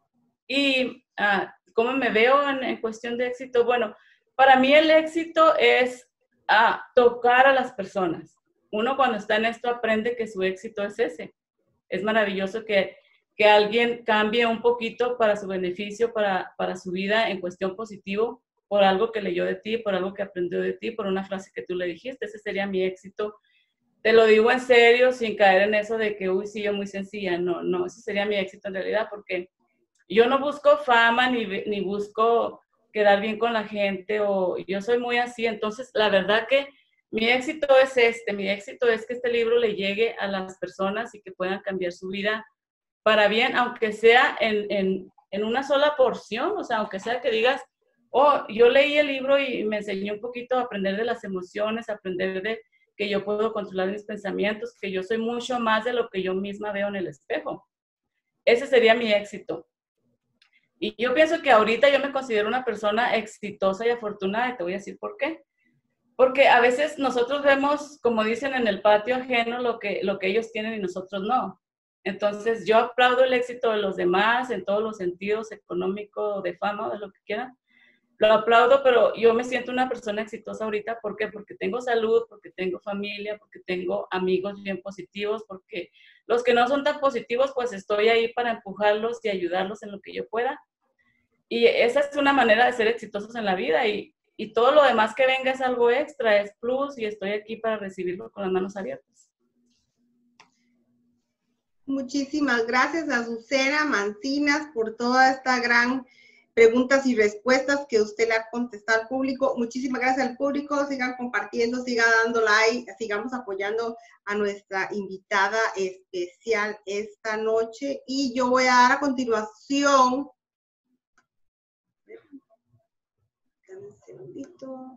Y ¿cómo me veo en cuestión de éxito? Bueno, para mí el éxito es tocar a las personas. Uno cuando está en esto aprende que su éxito es ese. Es maravilloso que alguien cambie un poquito para su beneficio, para su vida en cuestión positivo, por algo que leyó de ti, por algo que aprendió de ti, por una frase que tú le dijiste. Ese sería mi éxito. Te lo digo en serio, sin caer en eso de que, uy, sí, yo muy sencilla. No, ese sería mi éxito en realidad, porque yo no busco fama ni busco quedar bien con la gente, o yo soy muy así. Entonces, la verdad que mi éxito es mi éxito es que este libro le llegue a las personas y que puedan cambiar su vida para bien, aunque sea en una sola porción, o sea, aunque sea que digas, oh, yo leí el libro y me enseñó un poquito a aprender de las emociones, a aprender de que yo puedo controlar mis pensamientos, que yo soy mucho más de lo que yo misma veo en el espejo. Ese sería mi éxito. Y yo pienso que ahorita yo me considero una persona exitosa y afortunada, y te voy a decir por qué. Porque a veces nosotros vemos, como dicen, en el patio ajeno lo que ellos tienen y nosotros no. Entonces yo aplaudo el éxito de los demás en todos los sentidos, económico, de fama, de lo que quieran. Lo aplaudo, pero yo me siento una persona exitosa ahorita. ¿Por qué? Porque tengo salud, porque tengo familia, porque tengo amigos bien positivos, porque los que no son tan positivos, pues estoy ahí para empujarlos y ayudarlos en lo que yo pueda. Y esa es una manera de ser exitosos en la vida, y todo lo demás que venga es algo extra, es plus, y estoy aquí para recibirlo con las manos abiertas. Muchísimas gracias a Azucena Mancinas por toda esta gran preguntas y respuestas que usted le ha contestado al público. Muchísimas gracias al público. Sigan compartiendo, sigan dando like, sigamos apoyando a nuestra invitada especial esta noche. Y yo voy a dar a continuación. Dame un segundito.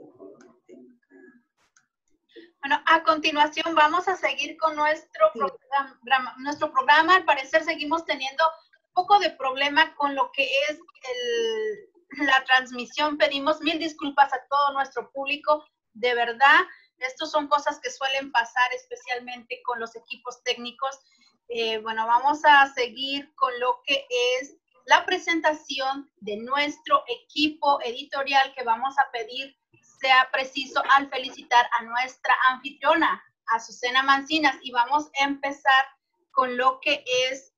Bueno, a continuación vamos a seguir con nuestro programa. Al parecer seguimos teniendo un poco de problema con lo que es la transmisión. Pedimos 1000 disculpas a todo nuestro público. De verdad, estas son cosas que suelen pasar, especialmente con los equipos técnicos. Bueno, vamos a seguir con lo que es la presentación de nuestro equipo editorial, que vamos a pedir sea preciso al felicitar a nuestra anfitriona, Azucena Mancinas, y vamos a empezar con lo que es,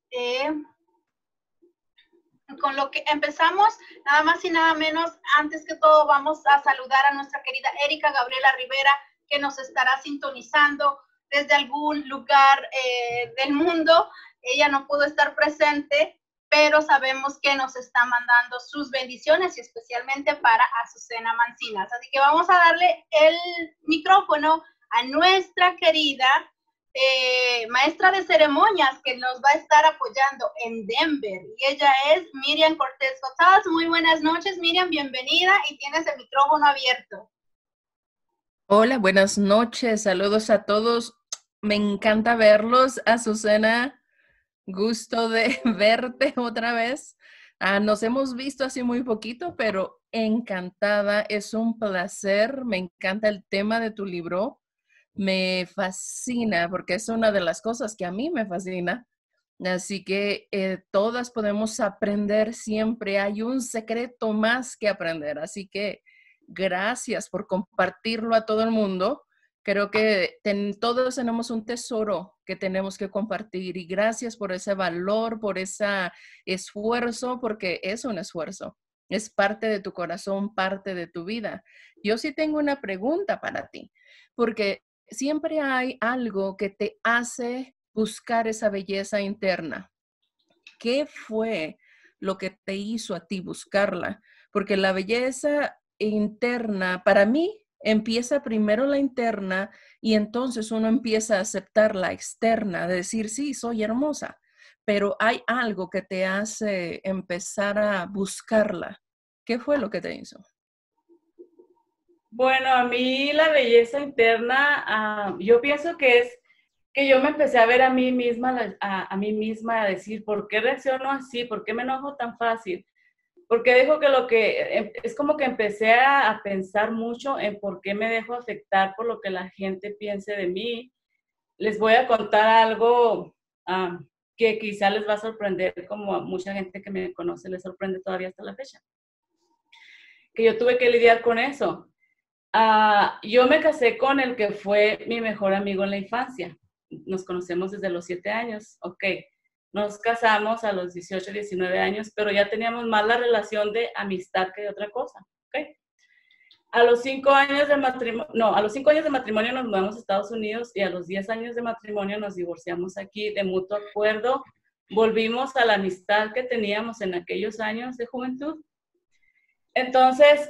con lo que empezamos, nada más y nada menos. Antes que todo, vamos a saludar a nuestra querida Erika Gabriela Rivera, que nos estará sintonizando desde algún lugar del mundo. Ella no pudo estar presente, pero sabemos que nos está mandando sus bendiciones, y especialmente para Azucena Mancinas. Así que vamos a darle el micrófono a nuestra querida maestra de ceremonias, que nos va a estar apoyando en Denver, y ella es Miriam Cortés González. Muy buenas noches, Miriam, bienvenida, y tienes el micrófono abierto. Hola, buenas noches, saludos a todos. Me encanta verlos, Azucena. Gusto de verte otra vez. Nos hemos visto así muy poquito, pero encantada. Es un placer. Me encanta el tema de tu libro. Me fascina porque es una de las cosas que a mí me fascina. Así que todas podemos aprender siempre. Hay un secreto más que aprender. Así que gracias por compartirlo a todo el mundo. Creo que todos tenemos un tesoro que tenemos que compartir, y gracias por ese valor, por ese esfuerzo, porque es un esfuerzo. Es parte de tu corazón, parte de tu vida. Yo sí tengo una pregunta para ti, porque siempre hay algo que te hace buscar esa belleza interna. ¿qué fue lo que te hizo a ti buscarla? Porque la belleza interna, para mí, empieza primero la interna y entonces uno empieza a aceptar la externa, de decir, sí, soy hermosa, pero hay algo que te hace empezar a buscarla. ¿Qué fue lo que te hizo? Bueno, a mí la belleza interna, yo pienso que es que yo me empecé a ver a mí misma, a decir, ¿por qué reacciono así? ¿Por qué me enojo tan fácil? Porque dejo que es como que empecé a pensar mucho en por qué me dejo afectar por lo que la gente piense de mí. Les voy a contar algo que quizá les va a sorprender, como a mucha gente que me conoce les sorprende todavía hasta la fecha. Que yo tuve que lidiar con eso. Yo me casé con el que fue mi mejor amigo en la infancia. Nos conocemos desde los 7 años. Ok, nos casamos a los 18, 19 años, pero ya teníamos más la relación de amistad que de otra cosa. Ok. A los 5 años de matrimonio, no, a los 5 años de matrimonio nos mudamos a Estados Unidos y a los 10 años de matrimonio nos divorciamos aquí de mutuo acuerdo. Volvimos a la amistad que teníamos en aquellos años de juventud. Entonces,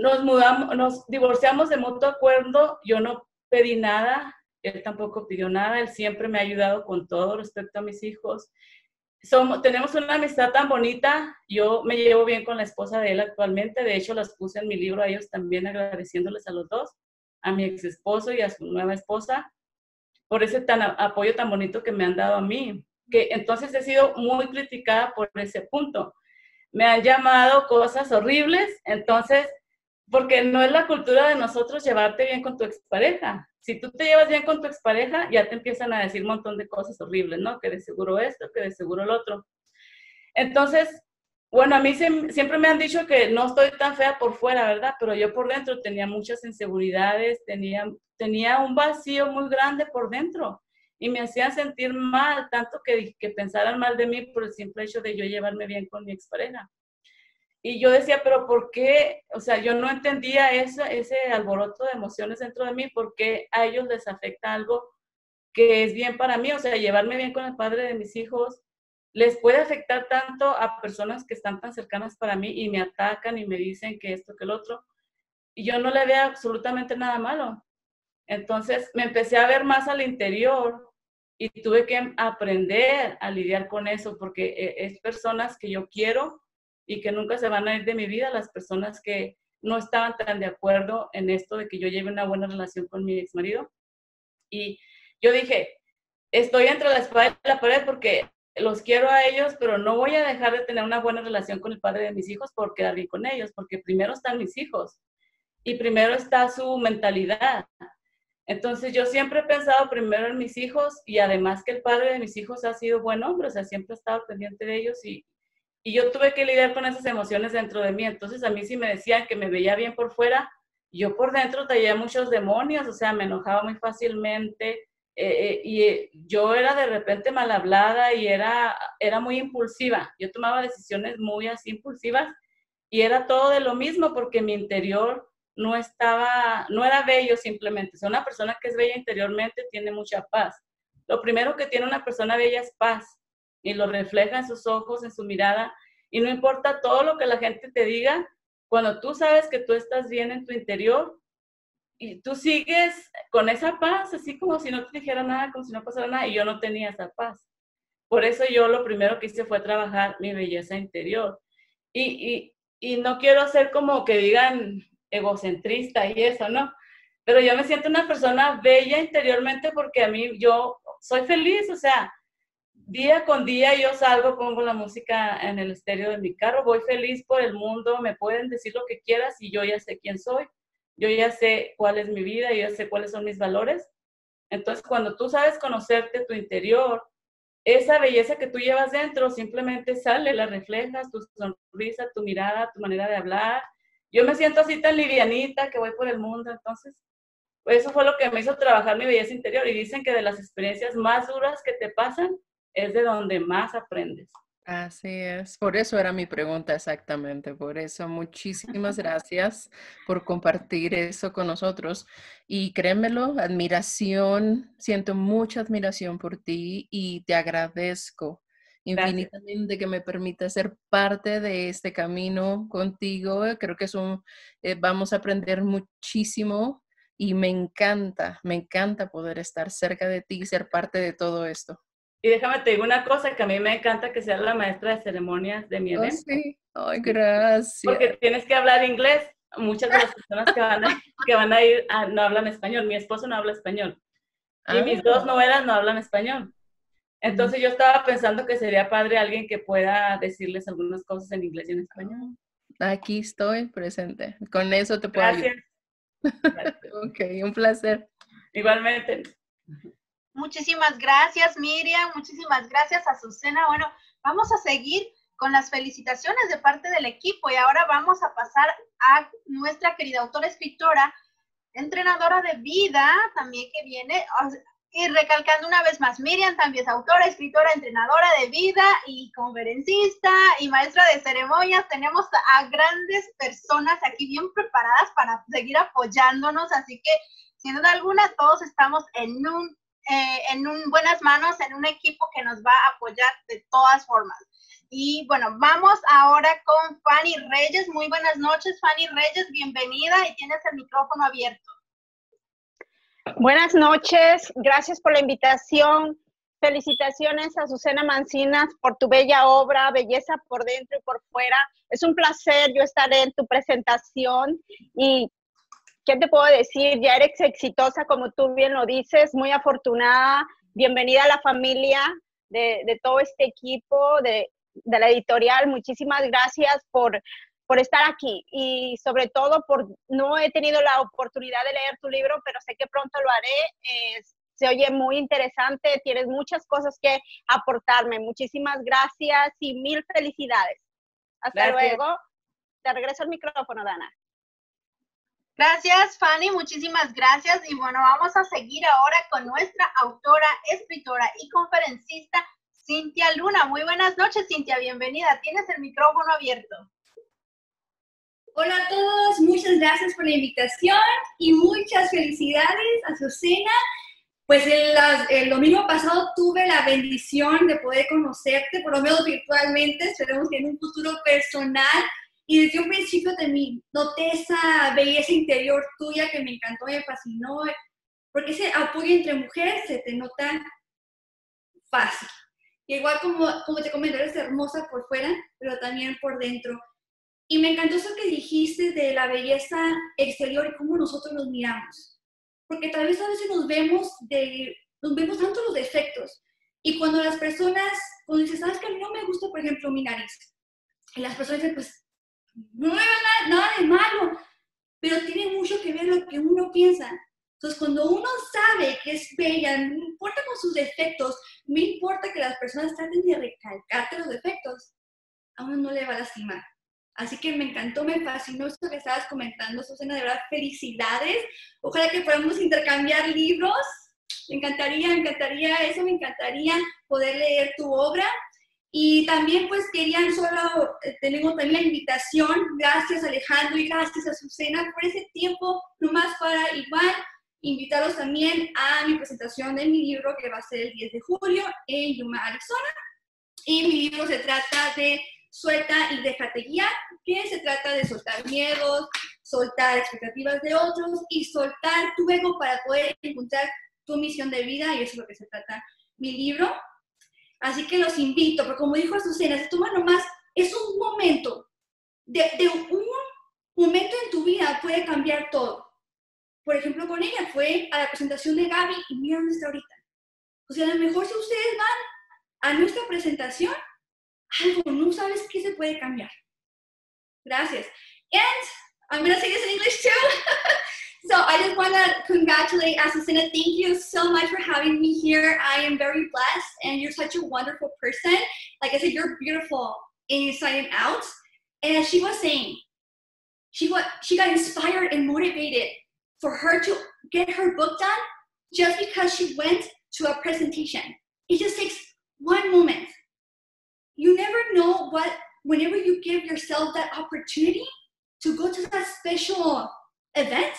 nos divorciamos de mutuo acuerdo. Yo no pedí nada, él tampoco pidió nada. Él siempre me ha ayudado con todo respecto a mis hijos. Tenemos una amistad tan bonita. Yo me llevo bien con la esposa de él actualmente. De hecho, las puse en mi libro a ellos también, agradeciéndoles a los dos, a mi ex esposo y a su nueva esposa, por ese apoyo tan bonito que me han dado a mí. Que entonces he sido muy criticada por ese punto. Me han llamado cosas horribles, entonces, porque no es la cultura de nosotros llevarte bien con tu expareja. Si tú te llevas bien con tu expareja, ya te empiezan a decir un montón de cosas horribles, ¿no? Que de seguro esto, que de seguro lo otro. Entonces, bueno, a mí siempre me han dicho que no estoy tan fea por fuera, ¿verdad? Pero yo por dentro tenía muchas inseguridades, tenía un vacío muy grande por dentro. Y me hacían sentir mal, tanto que pensaran mal de mí por el simple hecho de yo llevarme bien con mi expareja. Y yo decía, pero ¿por qué? O sea, yo no entendía ese alboroto de emociones dentro de mí, ¿por qué a ellos les afecta algo que es bien para mí? O sea, llevarme bien con el padre de mis hijos les puede afectar tanto a personas que están tan cercanas para mí y me atacan y me dicen que esto, que el otro. Y yo no le veo absolutamente nada malo. Entonces me empecé a ver más al interior y tuve que aprender a lidiar con eso porque es personas que yo quiero y que nunca se van a ir de mi vida, las personas que no estaban tan de acuerdo en esto de que yo lleve una buena relación con mi exmarido. Y yo dije, estoy entre la espada y la pared porque los quiero a ellos, pero no voy a dejar de tener una buena relación con el padre de mis hijos por quedar bien con ellos, porque primero están mis hijos y primero está su mentalidad. Entonces yo siempre he pensado primero en mis hijos y además que el padre de mis hijos ha sido buen hombre, o sea, siempre he estado pendiente de ellos y yo tuve que lidiar con esas emociones dentro de mí. Entonces a mí sí me decían que me veía bien por fuera, yo por dentro traía muchos demonios, o sea, me enojaba muy fácilmente yo era de repente mal hablada y era muy impulsiva. Yo tomaba decisiones muy así impulsivas y era todo de lo mismo porque mi interior no era bello simplemente. O sea, una persona que es bella interiormente tiene mucha paz. Lo primero que tiene una persona bella es paz y lo refleja en sus ojos, en su mirada y no importa todo lo que la gente te diga, cuando tú sabes que tú estás bien en tu interior y tú sigues con esa paz, así como si no te dijera nada, como si no pasara nada y yo no tenía esa paz. Por eso yo lo primero que hice fue trabajar mi belleza interior. Y no quiero ser como que digan egocentrista y eso, ¿no? Pero yo me siento una persona bella interiormente porque a mí yo soy feliz, o sea, día con día yo salgo, pongo la música en el estéreo de mi carro, voy feliz por el mundo, me pueden decir lo que quieras y yo ya sé quién soy, yo ya sé cuál es mi vida, yo ya sé cuáles son mis valores. Entonces, cuando tú sabes conocerte tu interior, esa belleza que tú llevas dentro simplemente sale, la reflejas, tu sonrisa, tu mirada, tu manera de hablar. Yo me siento así tan livianita que voy por el mundo, entonces, pues eso fue lo que me hizo trabajar mi belleza interior. Y dicen que de las experiencias más duras que te pasan es de donde más aprendes. Así es, por eso era mi pregunta exactamente, por eso muchísimas gracias por compartir eso con nosotros y créemelo, admiración, siento mucha admiración por ti y te agradezco infinitamente que me permita ser parte de este camino contigo. Creo que vamos a aprender muchísimo y me encanta poder estar cerca de ti y ser parte de todo esto. Y déjame te digo una cosa, que a mí me encanta que seas la maestra de ceremonias de mi evento. Sí. Ay, gracias. Porque tienes que hablar inglés. Muchas de las personas que van a ir no hablan español. Mi esposo no habla español. Y mis 2 nueras no hablan español. Entonces yo estaba pensando que sería padre alguien que pueda decirles algunas cosas en inglés y en español. Aquí estoy presente. Con eso te puedo ayudar. Gracias. Ok, un placer. Igualmente. Muchísimas gracias, Miriam. Muchísimas gracias, Azucena. Bueno, vamos a seguir con las felicitaciones de parte del equipo y ahora vamos a pasar a nuestra querida autora, escritora, entrenadora de vida también que viene. Y recalcando una vez más, Miriam también es autora, escritora, entrenadora de vida y conferencista y maestra de ceremonias. Tenemos a grandes personas aquí bien preparadas para seguir apoyándonos, así que sin duda alguna todos estamos en buenas manos, en un equipo que nos va a apoyar de todas formas. Y bueno, vamos ahora con Fanny Reyes. Muy buenas noches, Fanny Reyes, bienvenida y tienes el micrófono abierto. Buenas noches, gracias por la invitación. Felicitaciones a Azucena Mancinas por tu bella obra, belleza por dentro y por fuera. Es un placer yo estar en tu presentación y ¿qué te puedo decir? Ya eres exitosa, como tú bien lo dices, muy afortunada. Bienvenida a la familia de todo este equipo, de la editorial. Muchísimas gracias por estar aquí y sobre todo no he tenido la oportunidad de leer tu libro, pero sé que pronto lo haré. Se oye muy interesante, tienes muchas cosas que aportarme. Muchísimas gracias y mil felicidades. Hasta luego. Te regreso el micrófono, Dana. Gracias, Fanny, muchísimas gracias. Y bueno, vamos a seguir ahora con nuestra autora, escritora y conferencista, Cintia Luna. Muy buenas noches, Cintia, bienvenida. Tienes el micrófono abierto. Hola a todos, muchas gracias por la invitación y muchas felicidades, Azucena. Pues el domingo pasado tuve la bendición de poder conocerte, por lo menos virtualmente, esperemos que en un futuro personal. Y desde un principio noté esa belleza interior tuya que me encantó, me fascinó, porque ese apoyo entre mujeres se te nota fácil. Y igual como te comento, eres hermosa por fuera, pero también por dentro. Y me encantó eso que dijiste de la belleza exterior y cómo nosotros nos miramos. Porque tal vez a veces nos vemos tanto los defectos. Y cuando las personas, cuando dices, ¿sabes que a mí no me gusta, por ejemplo, mi nariz? Y las personas dicen, pues, no veo nada de malo, pero tiene mucho que ver lo que uno piensa. Entonces, cuando uno sabe que es bella, no importa con sus defectos, no importa que las personas traten de recalcarte los defectos, a uno no le va a lastimar. Así que me encantó, me fascinó esto que estabas comentando, Azucena, de verdad, felicidades. Ojalá que podamos intercambiar libros. Me encantaría eso, me encantaría poder leer tu obra. Y también pues tenemos también la invitación, gracias Alejandro y gracias Azucena por ese tiempo, nomás para igual invitarlos también a mi presentación de mi libro que va a ser el 10 de julio en Yuma, Arizona. Y mi libro se trata de Suelta y déjate guiar, que se trata de soltar miedos, soltar expectativas de otros y soltar tu ego para poder encontrar tu misión de vida, y eso es lo que se trata mi libro. Así que los invito, porque como dijo Azucena, se toma nomás, es un momento, un momento en tu vida puede cambiar todo. Por ejemplo, con ella fue a la presentación de Gaby y mira dónde está ahorita. O sea, a lo mejor si ustedes van a nuestra presentación, algo no sabes qué se puede cambiar. Gracias. And I'm going to say this in English too. So I just want to congratulate Azucena. Thank you so much for having me here. I am very blessed, and you're such a wonderful person. Like I said, you're beautiful inside and out. And as she was saying, she got inspired and motivated for her to get her book done just because she went to a presentation. It just takes one moment. You never know whenever you give yourself that opportunity to go to that special event,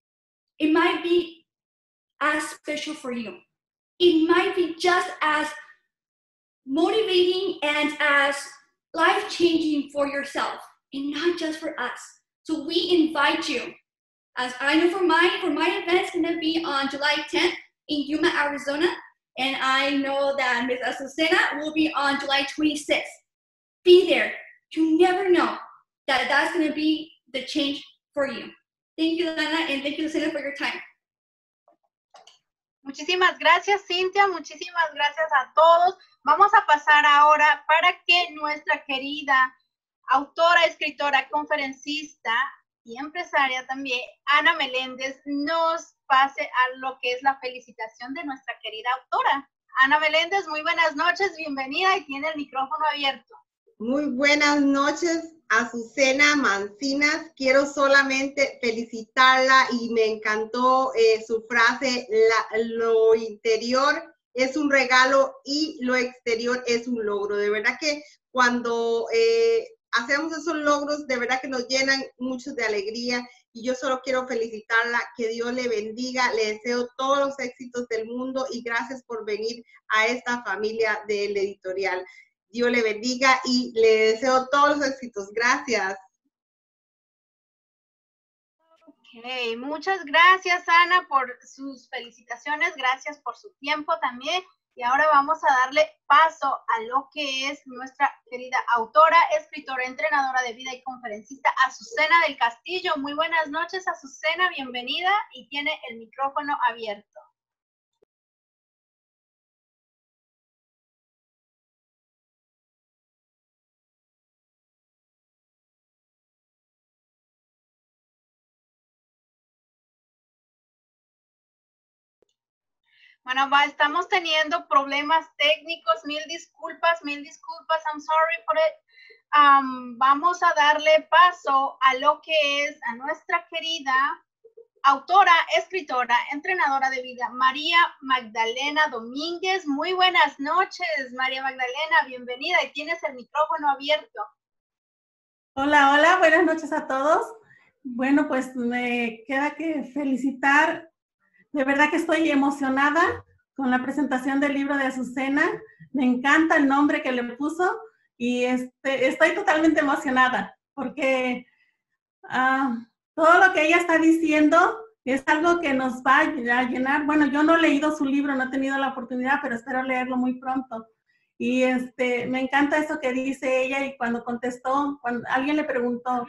it might be as special for you. It might be just as motivating and as life-changing for yourself and not just for us. So we invite you, as I know for my event's gonna be on July 10th in Yuma, Arizona, and I know that Ms. Azucena will be on July 26th. Be there. You never know that that's gonna be the change for you. Thank you, Dana, and thank you, Azucena, for your time. Muchísimas gracias, Cintia. Muchísimas gracias a todos. Vamos a pasar ahora para que nuestra querida autora, escritora, conferencista y empresaria también, Ana Meléndez, nos pase a lo que es la felicitación de nuestra querida autora. Ana Meléndez, muy buenas noches, bienvenida y tiene el micrófono abierto. Muy buenas noches, Azucena Mancinas. Quiero solamente felicitarla y me encantó su frase, lo interior es un regalo y lo exterior es un logro. De verdad que cuando hacemos esos logros, de verdad que nos llenan mucho de alegría y yo solo quiero felicitarla, que Dios le bendiga, le deseo todos los éxitos del mundo y gracias por venir a esta familia del editorial. Dios le bendiga y le deseo todos los éxitos. Gracias. Ok, muchas gracias, Ana, por sus felicitaciones. Gracias por su tiempo también. Y ahora vamos a darle paso a lo que es nuestra querida autora, escritora, entrenadora de vida y conferencista, Azucena del Castillo. Muy buenas noches, Azucena. Bienvenida y tiene el micrófono abierto. Bueno, estamos teniendo problemas técnicos, mil disculpas, I'm sorry for it. Vamos a darle paso a lo que es a nuestra querida autora, escritora, entrenadora de vida, María Magdalena Domínguez. Muy buenas noches, María Magdalena, bienvenida y tienes el micrófono abierto. Hola, hola, buenas noches a todos. Bueno, pues me queda que felicitar. De verdad que estoy emocionada con la presentación del libro de Azucena. Me encanta el nombre que le puso y estoy totalmente emocionada porque todo lo que ella está diciendo es algo que nos va a llenar. Bueno, yo no he leído su libro, no he tenido la oportunidad, pero espero leerlo muy pronto. Y me encanta eso que dice ella y cuando contestó, cuando alguien le preguntó,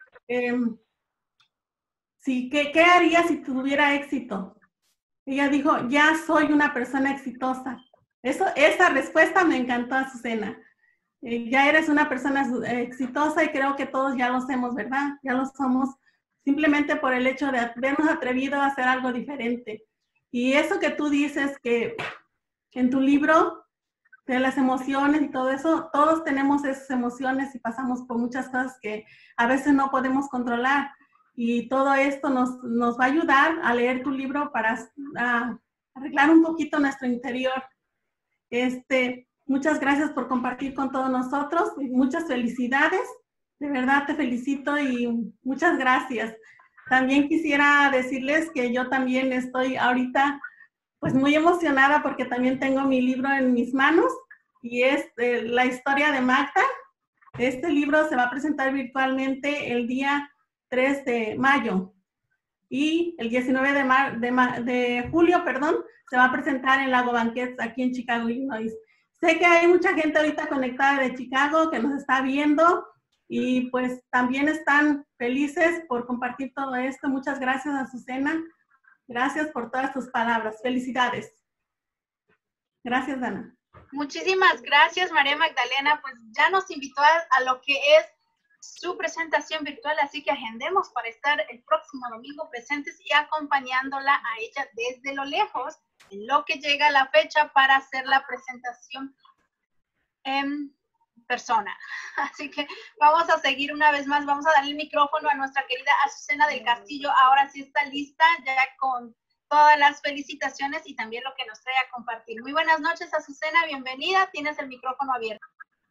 ¿qué haría si tuviera éxito? Ella dijo, ya soy una persona exitosa. Esa respuesta me encantó, Azucena. Ya eres una persona exitosa y creo que todos ya lo somos, ¿verdad? Ya lo somos simplemente por el hecho de habernos atrevido a hacer algo diferente. Y eso que tú dices que en tu libro, de las emociones y todo eso, todos tenemos esas emociones y pasamos por muchas cosas que a veces no podemos controlar. Y todo esto nos va a ayudar a leer tu libro para arreglar un poquito nuestro interior. Muchas gracias por compartir con todos nosotros y muchas felicidades. De verdad te felicito y muchas gracias. También quisiera decirles que yo también estoy ahorita pues muy emocionada porque también tengo mi libro en mis manos y es la historia de Magda. Este libro se va a presentar virtualmente el día 3 de mayo y el 19 de julio, se va a presentar en Lago Banquets aquí en Chicago, Illinois. Sé que hay mucha gente ahorita conectada de Chicago que nos está viendo y pues también están felices por compartir todo esto. Muchas gracias, Azucena. Gracias por todas tus palabras. Felicidades. Gracias, Dana. Muchísimas gracias, María Magdalena. Pues ya nos invitó a lo que es su presentación virtual, así que agendemos para estar el próximo domingo presentes y acompañándola a ella desde lo lejos, en lo que llega la fecha para hacer la presentación en persona. Así que vamos a seguir una vez más, vamos a darle el micrófono a nuestra querida Azucena del Castillo. Ahora sí está lista, ya con todas las felicitaciones y también lo que nos trae a compartir. Muy buenas noches, Azucena, bienvenida, tienes el micrófono abierto.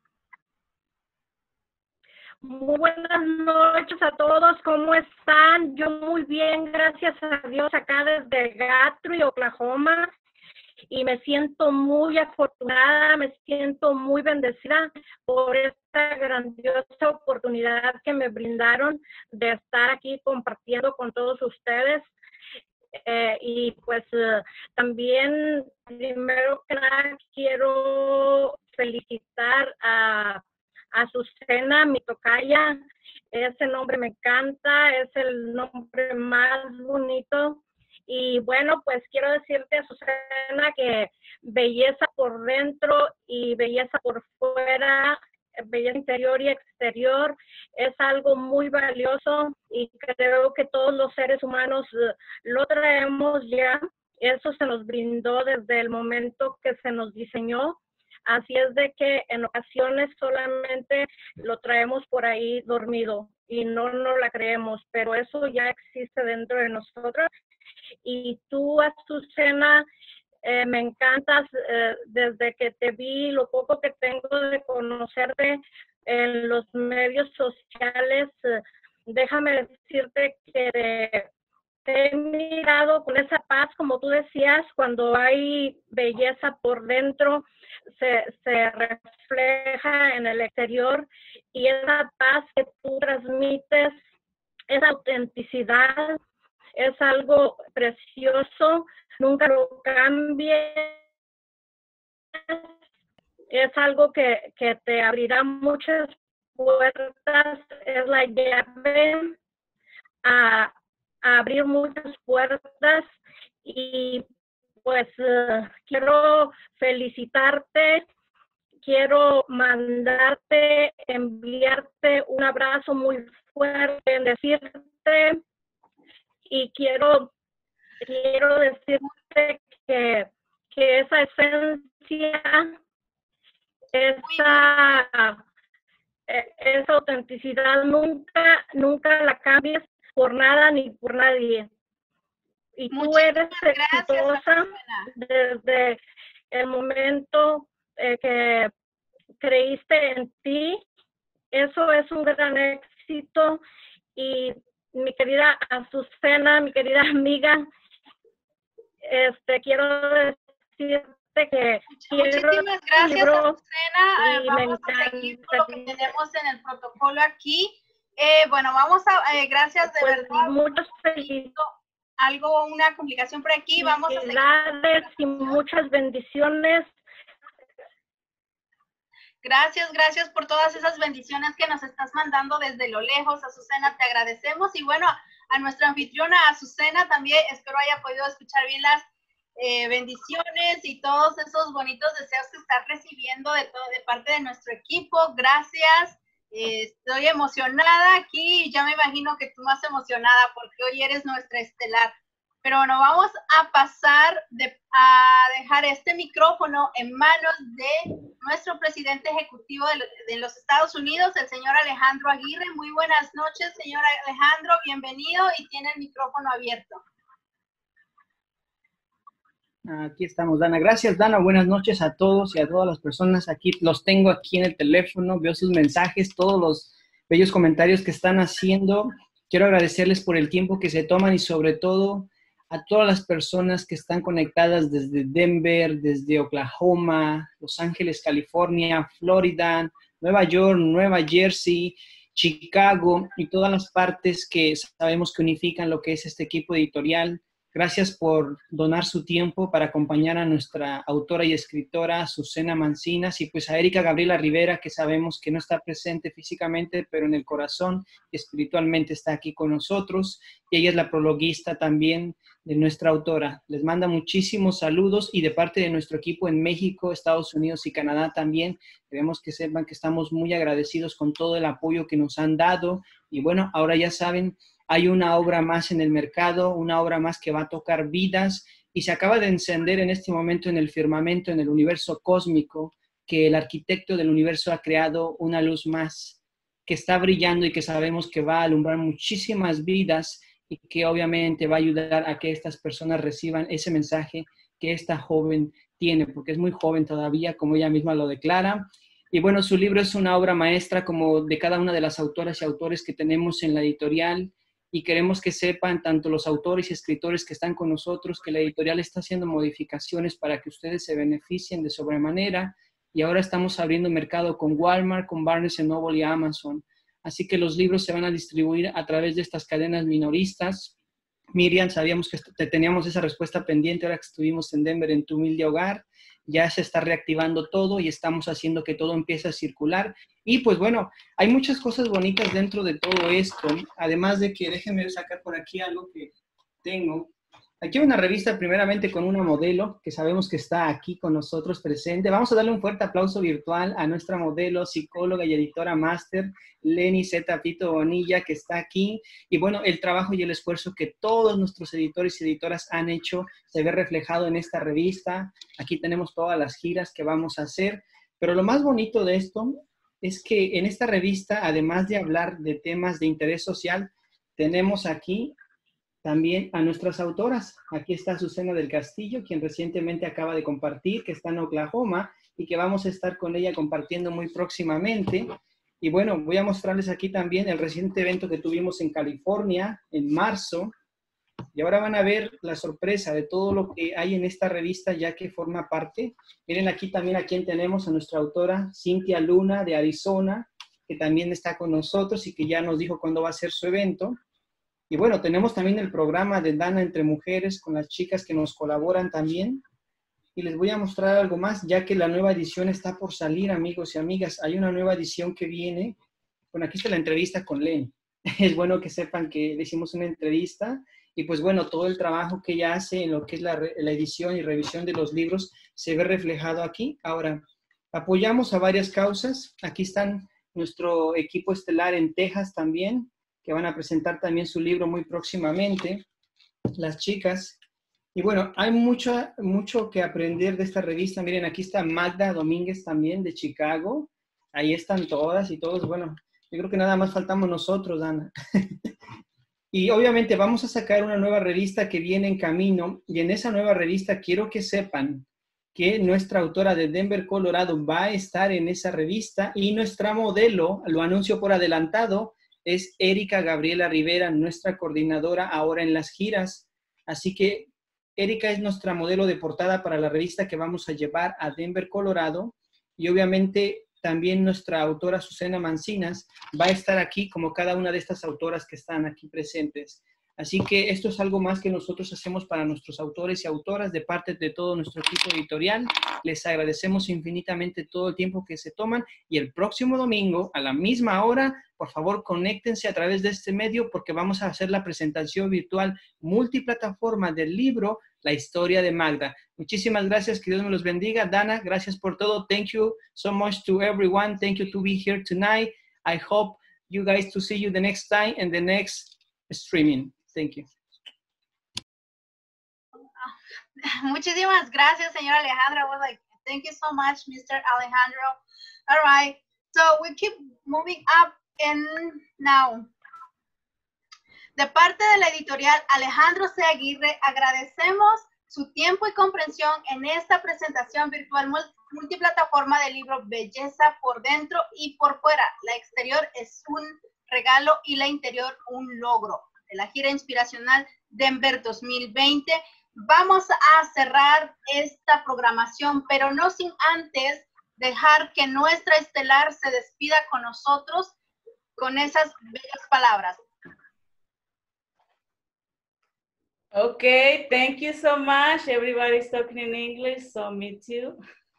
Muy buenas noches a todos, ¿cómo están? Yo muy bien, gracias a Dios, acá desde Guthrie, Oklahoma. y me siento muy afortunada, me siento muy bendecida por esta grandiosa oportunidad que me brindaron de estar aquí compartiendo con todos ustedes. Y pues también, primero que nada, quiero felicitar a Azucena, mi tocaya. Ese nombre me encanta, es el nombre más bonito. Y bueno, pues quiero decirte, Azucena, que belleza por dentro y belleza por fuera, belleza interior y exterior, es algo muy valioso y creo que todos los seres humanos lo traemos ya. Eso se nos brindó desde el momento que se nos diseñó. Así es de que en ocasiones solamente lo traemos por ahí dormido y no nos la creemos, pero eso ya existe dentro de nosotros. Y tú, Azucena, me encantas desde que te vi, lo poco que tengo de conocerte en los medios sociales. Déjame decirte que te he mirado con esa paz, como tú decías, cuando hay belleza por dentro, se refleja en el exterior, y esa paz que tú transmites, esa autenticidad, es algo precioso, nunca lo cambies, es algo que te abrirá muchas puertas, es la llave a abrir muchas puertas. Y pues quiero felicitarte, quiero mandarte, enviarte un abrazo muy fuerte, decirte, y quiero decirte que esa esencia, esa autenticidad nunca la cambies por nada ni por nadie. Y tú eres exitosa desde el momento que creíste en ti. Eso es un gran éxito. Y mi querida Azucena, mi querida amiga, quiero decirte que muchísimas gracias, Azucena. Y vamos a seguir con lo que tenemos en el protocolo aquí. Bueno, vamos a, gracias de pues verdad. Muchas felicidades. Una complicación por aquí, vamos a seguir. Y muchas bendiciones. Gracias por todas esas bendiciones que nos estás mandando desde lo lejos, Azucena, te agradecemos. Y bueno, a nuestra anfitriona Azucena también, espero haya podido escuchar bien las bendiciones y todos esos bonitos deseos que estás recibiendo de parte de nuestro equipo. Gracias, estoy emocionada aquí, ya me imagino que tú más emocionada porque hoy eres nuestra estelar. Pero bueno, vamos a pasar a dejar este micrófono en manos de nuestro presidente ejecutivo de los Estados Unidos, el señor Alejandro Aguirre. Muy buenas noches, señor Alejandro, bienvenido y tiene el micrófono abierto. Aquí estamos, Dana. Gracias, Dana. Buenas noches a todos y a todas las personas aquí. Los tengo aquí en el teléfono, veo sus mensajes, todos los bellos comentarios que están haciendo. Quiero agradecerles por el tiempo que se toman y sobre todo a todas las personas que están conectadas desde Denver, desde Oklahoma, Los Ángeles, California, Florida, Nueva York, Nueva Jersey, Chicago y todas las partes que sabemos que unifican lo que es este equipo editorial. Gracias por donar su tiempo para acompañar a nuestra autora y escritora Azucena Mancinas y pues a Erika Gabriela Rivera, que sabemos que no está presente físicamente, pero en el corazón y espiritualmente está aquí con nosotros. Y ella es la prologuista también de nuestra autora. Les manda muchísimos saludos y de parte de nuestro equipo en México, Estados Unidos y Canadá también. Queremos que sepan que estamos muy agradecidos con todo el apoyo que nos han dado. Y bueno, ahora ya saben, hay una obra más en el mercado, una obra más que va a tocar vidas y se acaba de encender en este momento en el firmamento, en el universo cósmico, que el arquitecto del universo ha creado una luz más que está brillando y que sabemos que va a alumbrar muchísimas vidas y que obviamente va a ayudar a que estas personas reciban ese mensaje que esta joven tiene, porque es muy joven todavía, como ella misma lo declara. Y bueno, su libro es una obra maestra como de cada una de las autoras y autores que tenemos en la editorial. y queremos que sepan tanto los autores y escritores que están con nosotros que la editorial está haciendo modificaciones para que ustedes se beneficien de sobremanera, y ahora estamos abriendo mercado con Walmart, con Barnes & Noble y Amazon. Así que los libros se van a distribuir a través de estas cadenas minoristas. Miriam, sabíamos que teníamos esa respuesta pendiente ahora que estuvimos en Denver en Tu Humilde Hogar. Ya se está reactivando todo y estamos haciendo que todo empiece a circular. Y pues bueno, hay muchas cosas bonitas dentro de todo esto. Además de que, déjenme sacar por aquí algo que tengo. Aquí hay una revista primeramente con una modelo que sabemos que está aquí con nosotros presente. Vamos a darle un fuerte aplauso virtual a nuestra modelo, psicóloga y editora máster, Lenny Z. Pito Bonilla, que está aquí. Y bueno, el trabajo y el esfuerzo que todos nuestros editores y editoras han hecho se ve reflejado en esta revista. Aquí tenemos todas las giras que vamos a hacer. Pero lo más bonito de esto es que en esta revista, además de hablar de temas de interés social, tenemos aquí también a nuestras autoras. Aquí está Azucena del Castillo, quien recientemente acaba de compartir, que está en Oklahoma, y que vamos a estar con ella compartiendo muy próximamente. Y bueno, voy a mostrarles aquí también el reciente evento que tuvimos en California, en marzo. Y ahora van a ver la sorpresa de todo lo que hay en esta revista, ya que forma parte. Miren aquí también a quien tenemos, a nuestra autora, Cintia Luna, de Arizona, que también está con nosotros y que ya nos dijo cuándo va a ser su evento. Y bueno, tenemos también el programa de Dana Entre Mujeres con las chicas que nos colaboran también. Y les voy a mostrar algo más, ya que la nueva edición está por salir, amigos y amigas. Hay una nueva edición que viene. Bueno, aquí está la entrevista con Len. Es bueno que sepan que le hicimos una entrevista. Y pues bueno, todo el trabajo que ella hace en lo que es la edición y revisión de los libros se ve reflejado aquí. Ahora, apoyamos a varias causas. Aquí están nuestro equipo estelar en Texas también, que van a presentar también su libro muy próximamente, las chicas. Y bueno, hay mucho que aprender de esta revista. Miren, aquí está Magda Domínguez también, de Chicago. Ahí están todas y todos. Bueno, yo creo que nada más faltamos nosotros, Ana. Y obviamente vamos a sacar una nueva revista que viene en camino. Y en esa nueva revista quiero que sepan que nuestra autora de Denver, Colorado, va a estar en esa revista. Y nuestra modelo, lo anuncio por adelantado, es Erika Gabriela Rivera, nuestra coordinadora ahora en las giras. Así que Erika es nuestra modelo de portada para la revista que vamos a llevar a Denver, Colorado. Y obviamente también nuestra autora Azucena Mancinas va a estar aquí como cada una de estas autoras que están aquí presentes. Así que esto es algo más que nosotros hacemos para nuestros autores y autoras de parte de todo nuestro equipo editorial. Les agradecemos infinitamente todo el tiempo que se toman y el próximo domingo a la misma hora, por favor, conéctense a través de este medio porque vamos a hacer la presentación virtual multiplataforma del libro La Historia de Magda. Muchísimas gracias, que Dios me los bendiga. Dana, gracias por todo. Thank you so much to everyone. Thank you to be here tonight. I hope you guys to see you the next time and the next streaming. Thank you. Muchísimas gracias, señor Alejandro. I was like, thank you so much, Mr. Alejandro. All right, so we keep moving up, and now, de parte de la editorial Alejandro C. Aguirre, agradecemos su tiempo y comprensión en esta presentación virtual multiplataforma del libro Belleza por dentro y por fuera. La exterior es un regalo y la interior un logro. De la gira inspiracional Denver 2020. Vamos a cerrar esta programación, pero no sin antes dejar que nuestra estelar se despida con nosotros con esas bellas palabras. Okay, thank you so much. Everybody's talking in English, so me too.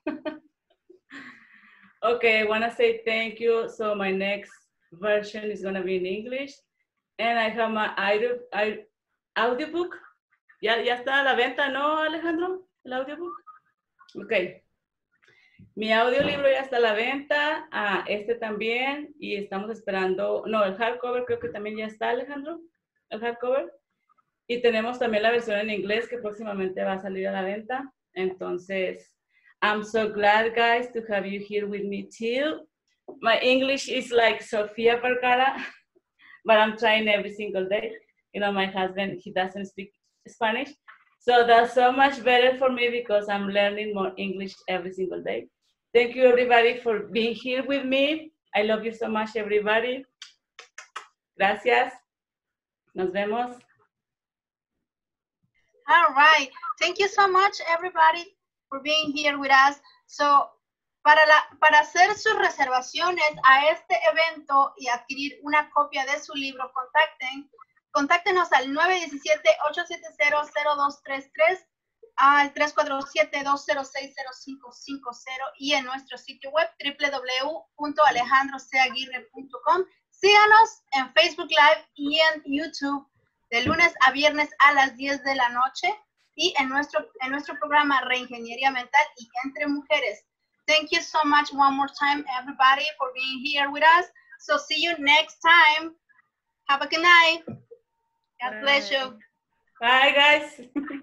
Okay, I want to say thank you. So my next version is going to be in English. And I have my audiobook. ¿Ya está a la venta, no, Alejandro? ¿El audiobook? Ok. Mi audiolibro ya está a la venta. Este también. Y estamos esperando... No, el hardcover creo que también ya está, Alejandro. El hardcover. Y tenemos también la versión en inglés que próximamente va a salir a la venta. Entonces, I'm so glad, guys, to have you here with me too. My English is like Sofia Vergara. But I'm trying every single day. You know, my husband, he doesn't speak Spanish. So that's so much better for me because I'm learning more English every single day. Thank you, everybody, for being here with me. I love you so much, everybody. Gracias. Nos vemos. All right. Thank you so much, everybody, for being here with us. So, para hacer sus reservaciones a este evento y adquirir una copia de su libro, contáctenos al 917-870-0233, al 347-206-0550 y en nuestro sitio web www.alejandrocaguirre.com. Síganos en Facebook Live y en YouTube de lunes a viernes a las 10 de la noche y en nuestro programa Reingeniería Mental y Entre Mujeres. Thank you so much one more time, everybody, for being here with us. So see you next time. Have a good night. God bless you. Bye, guys.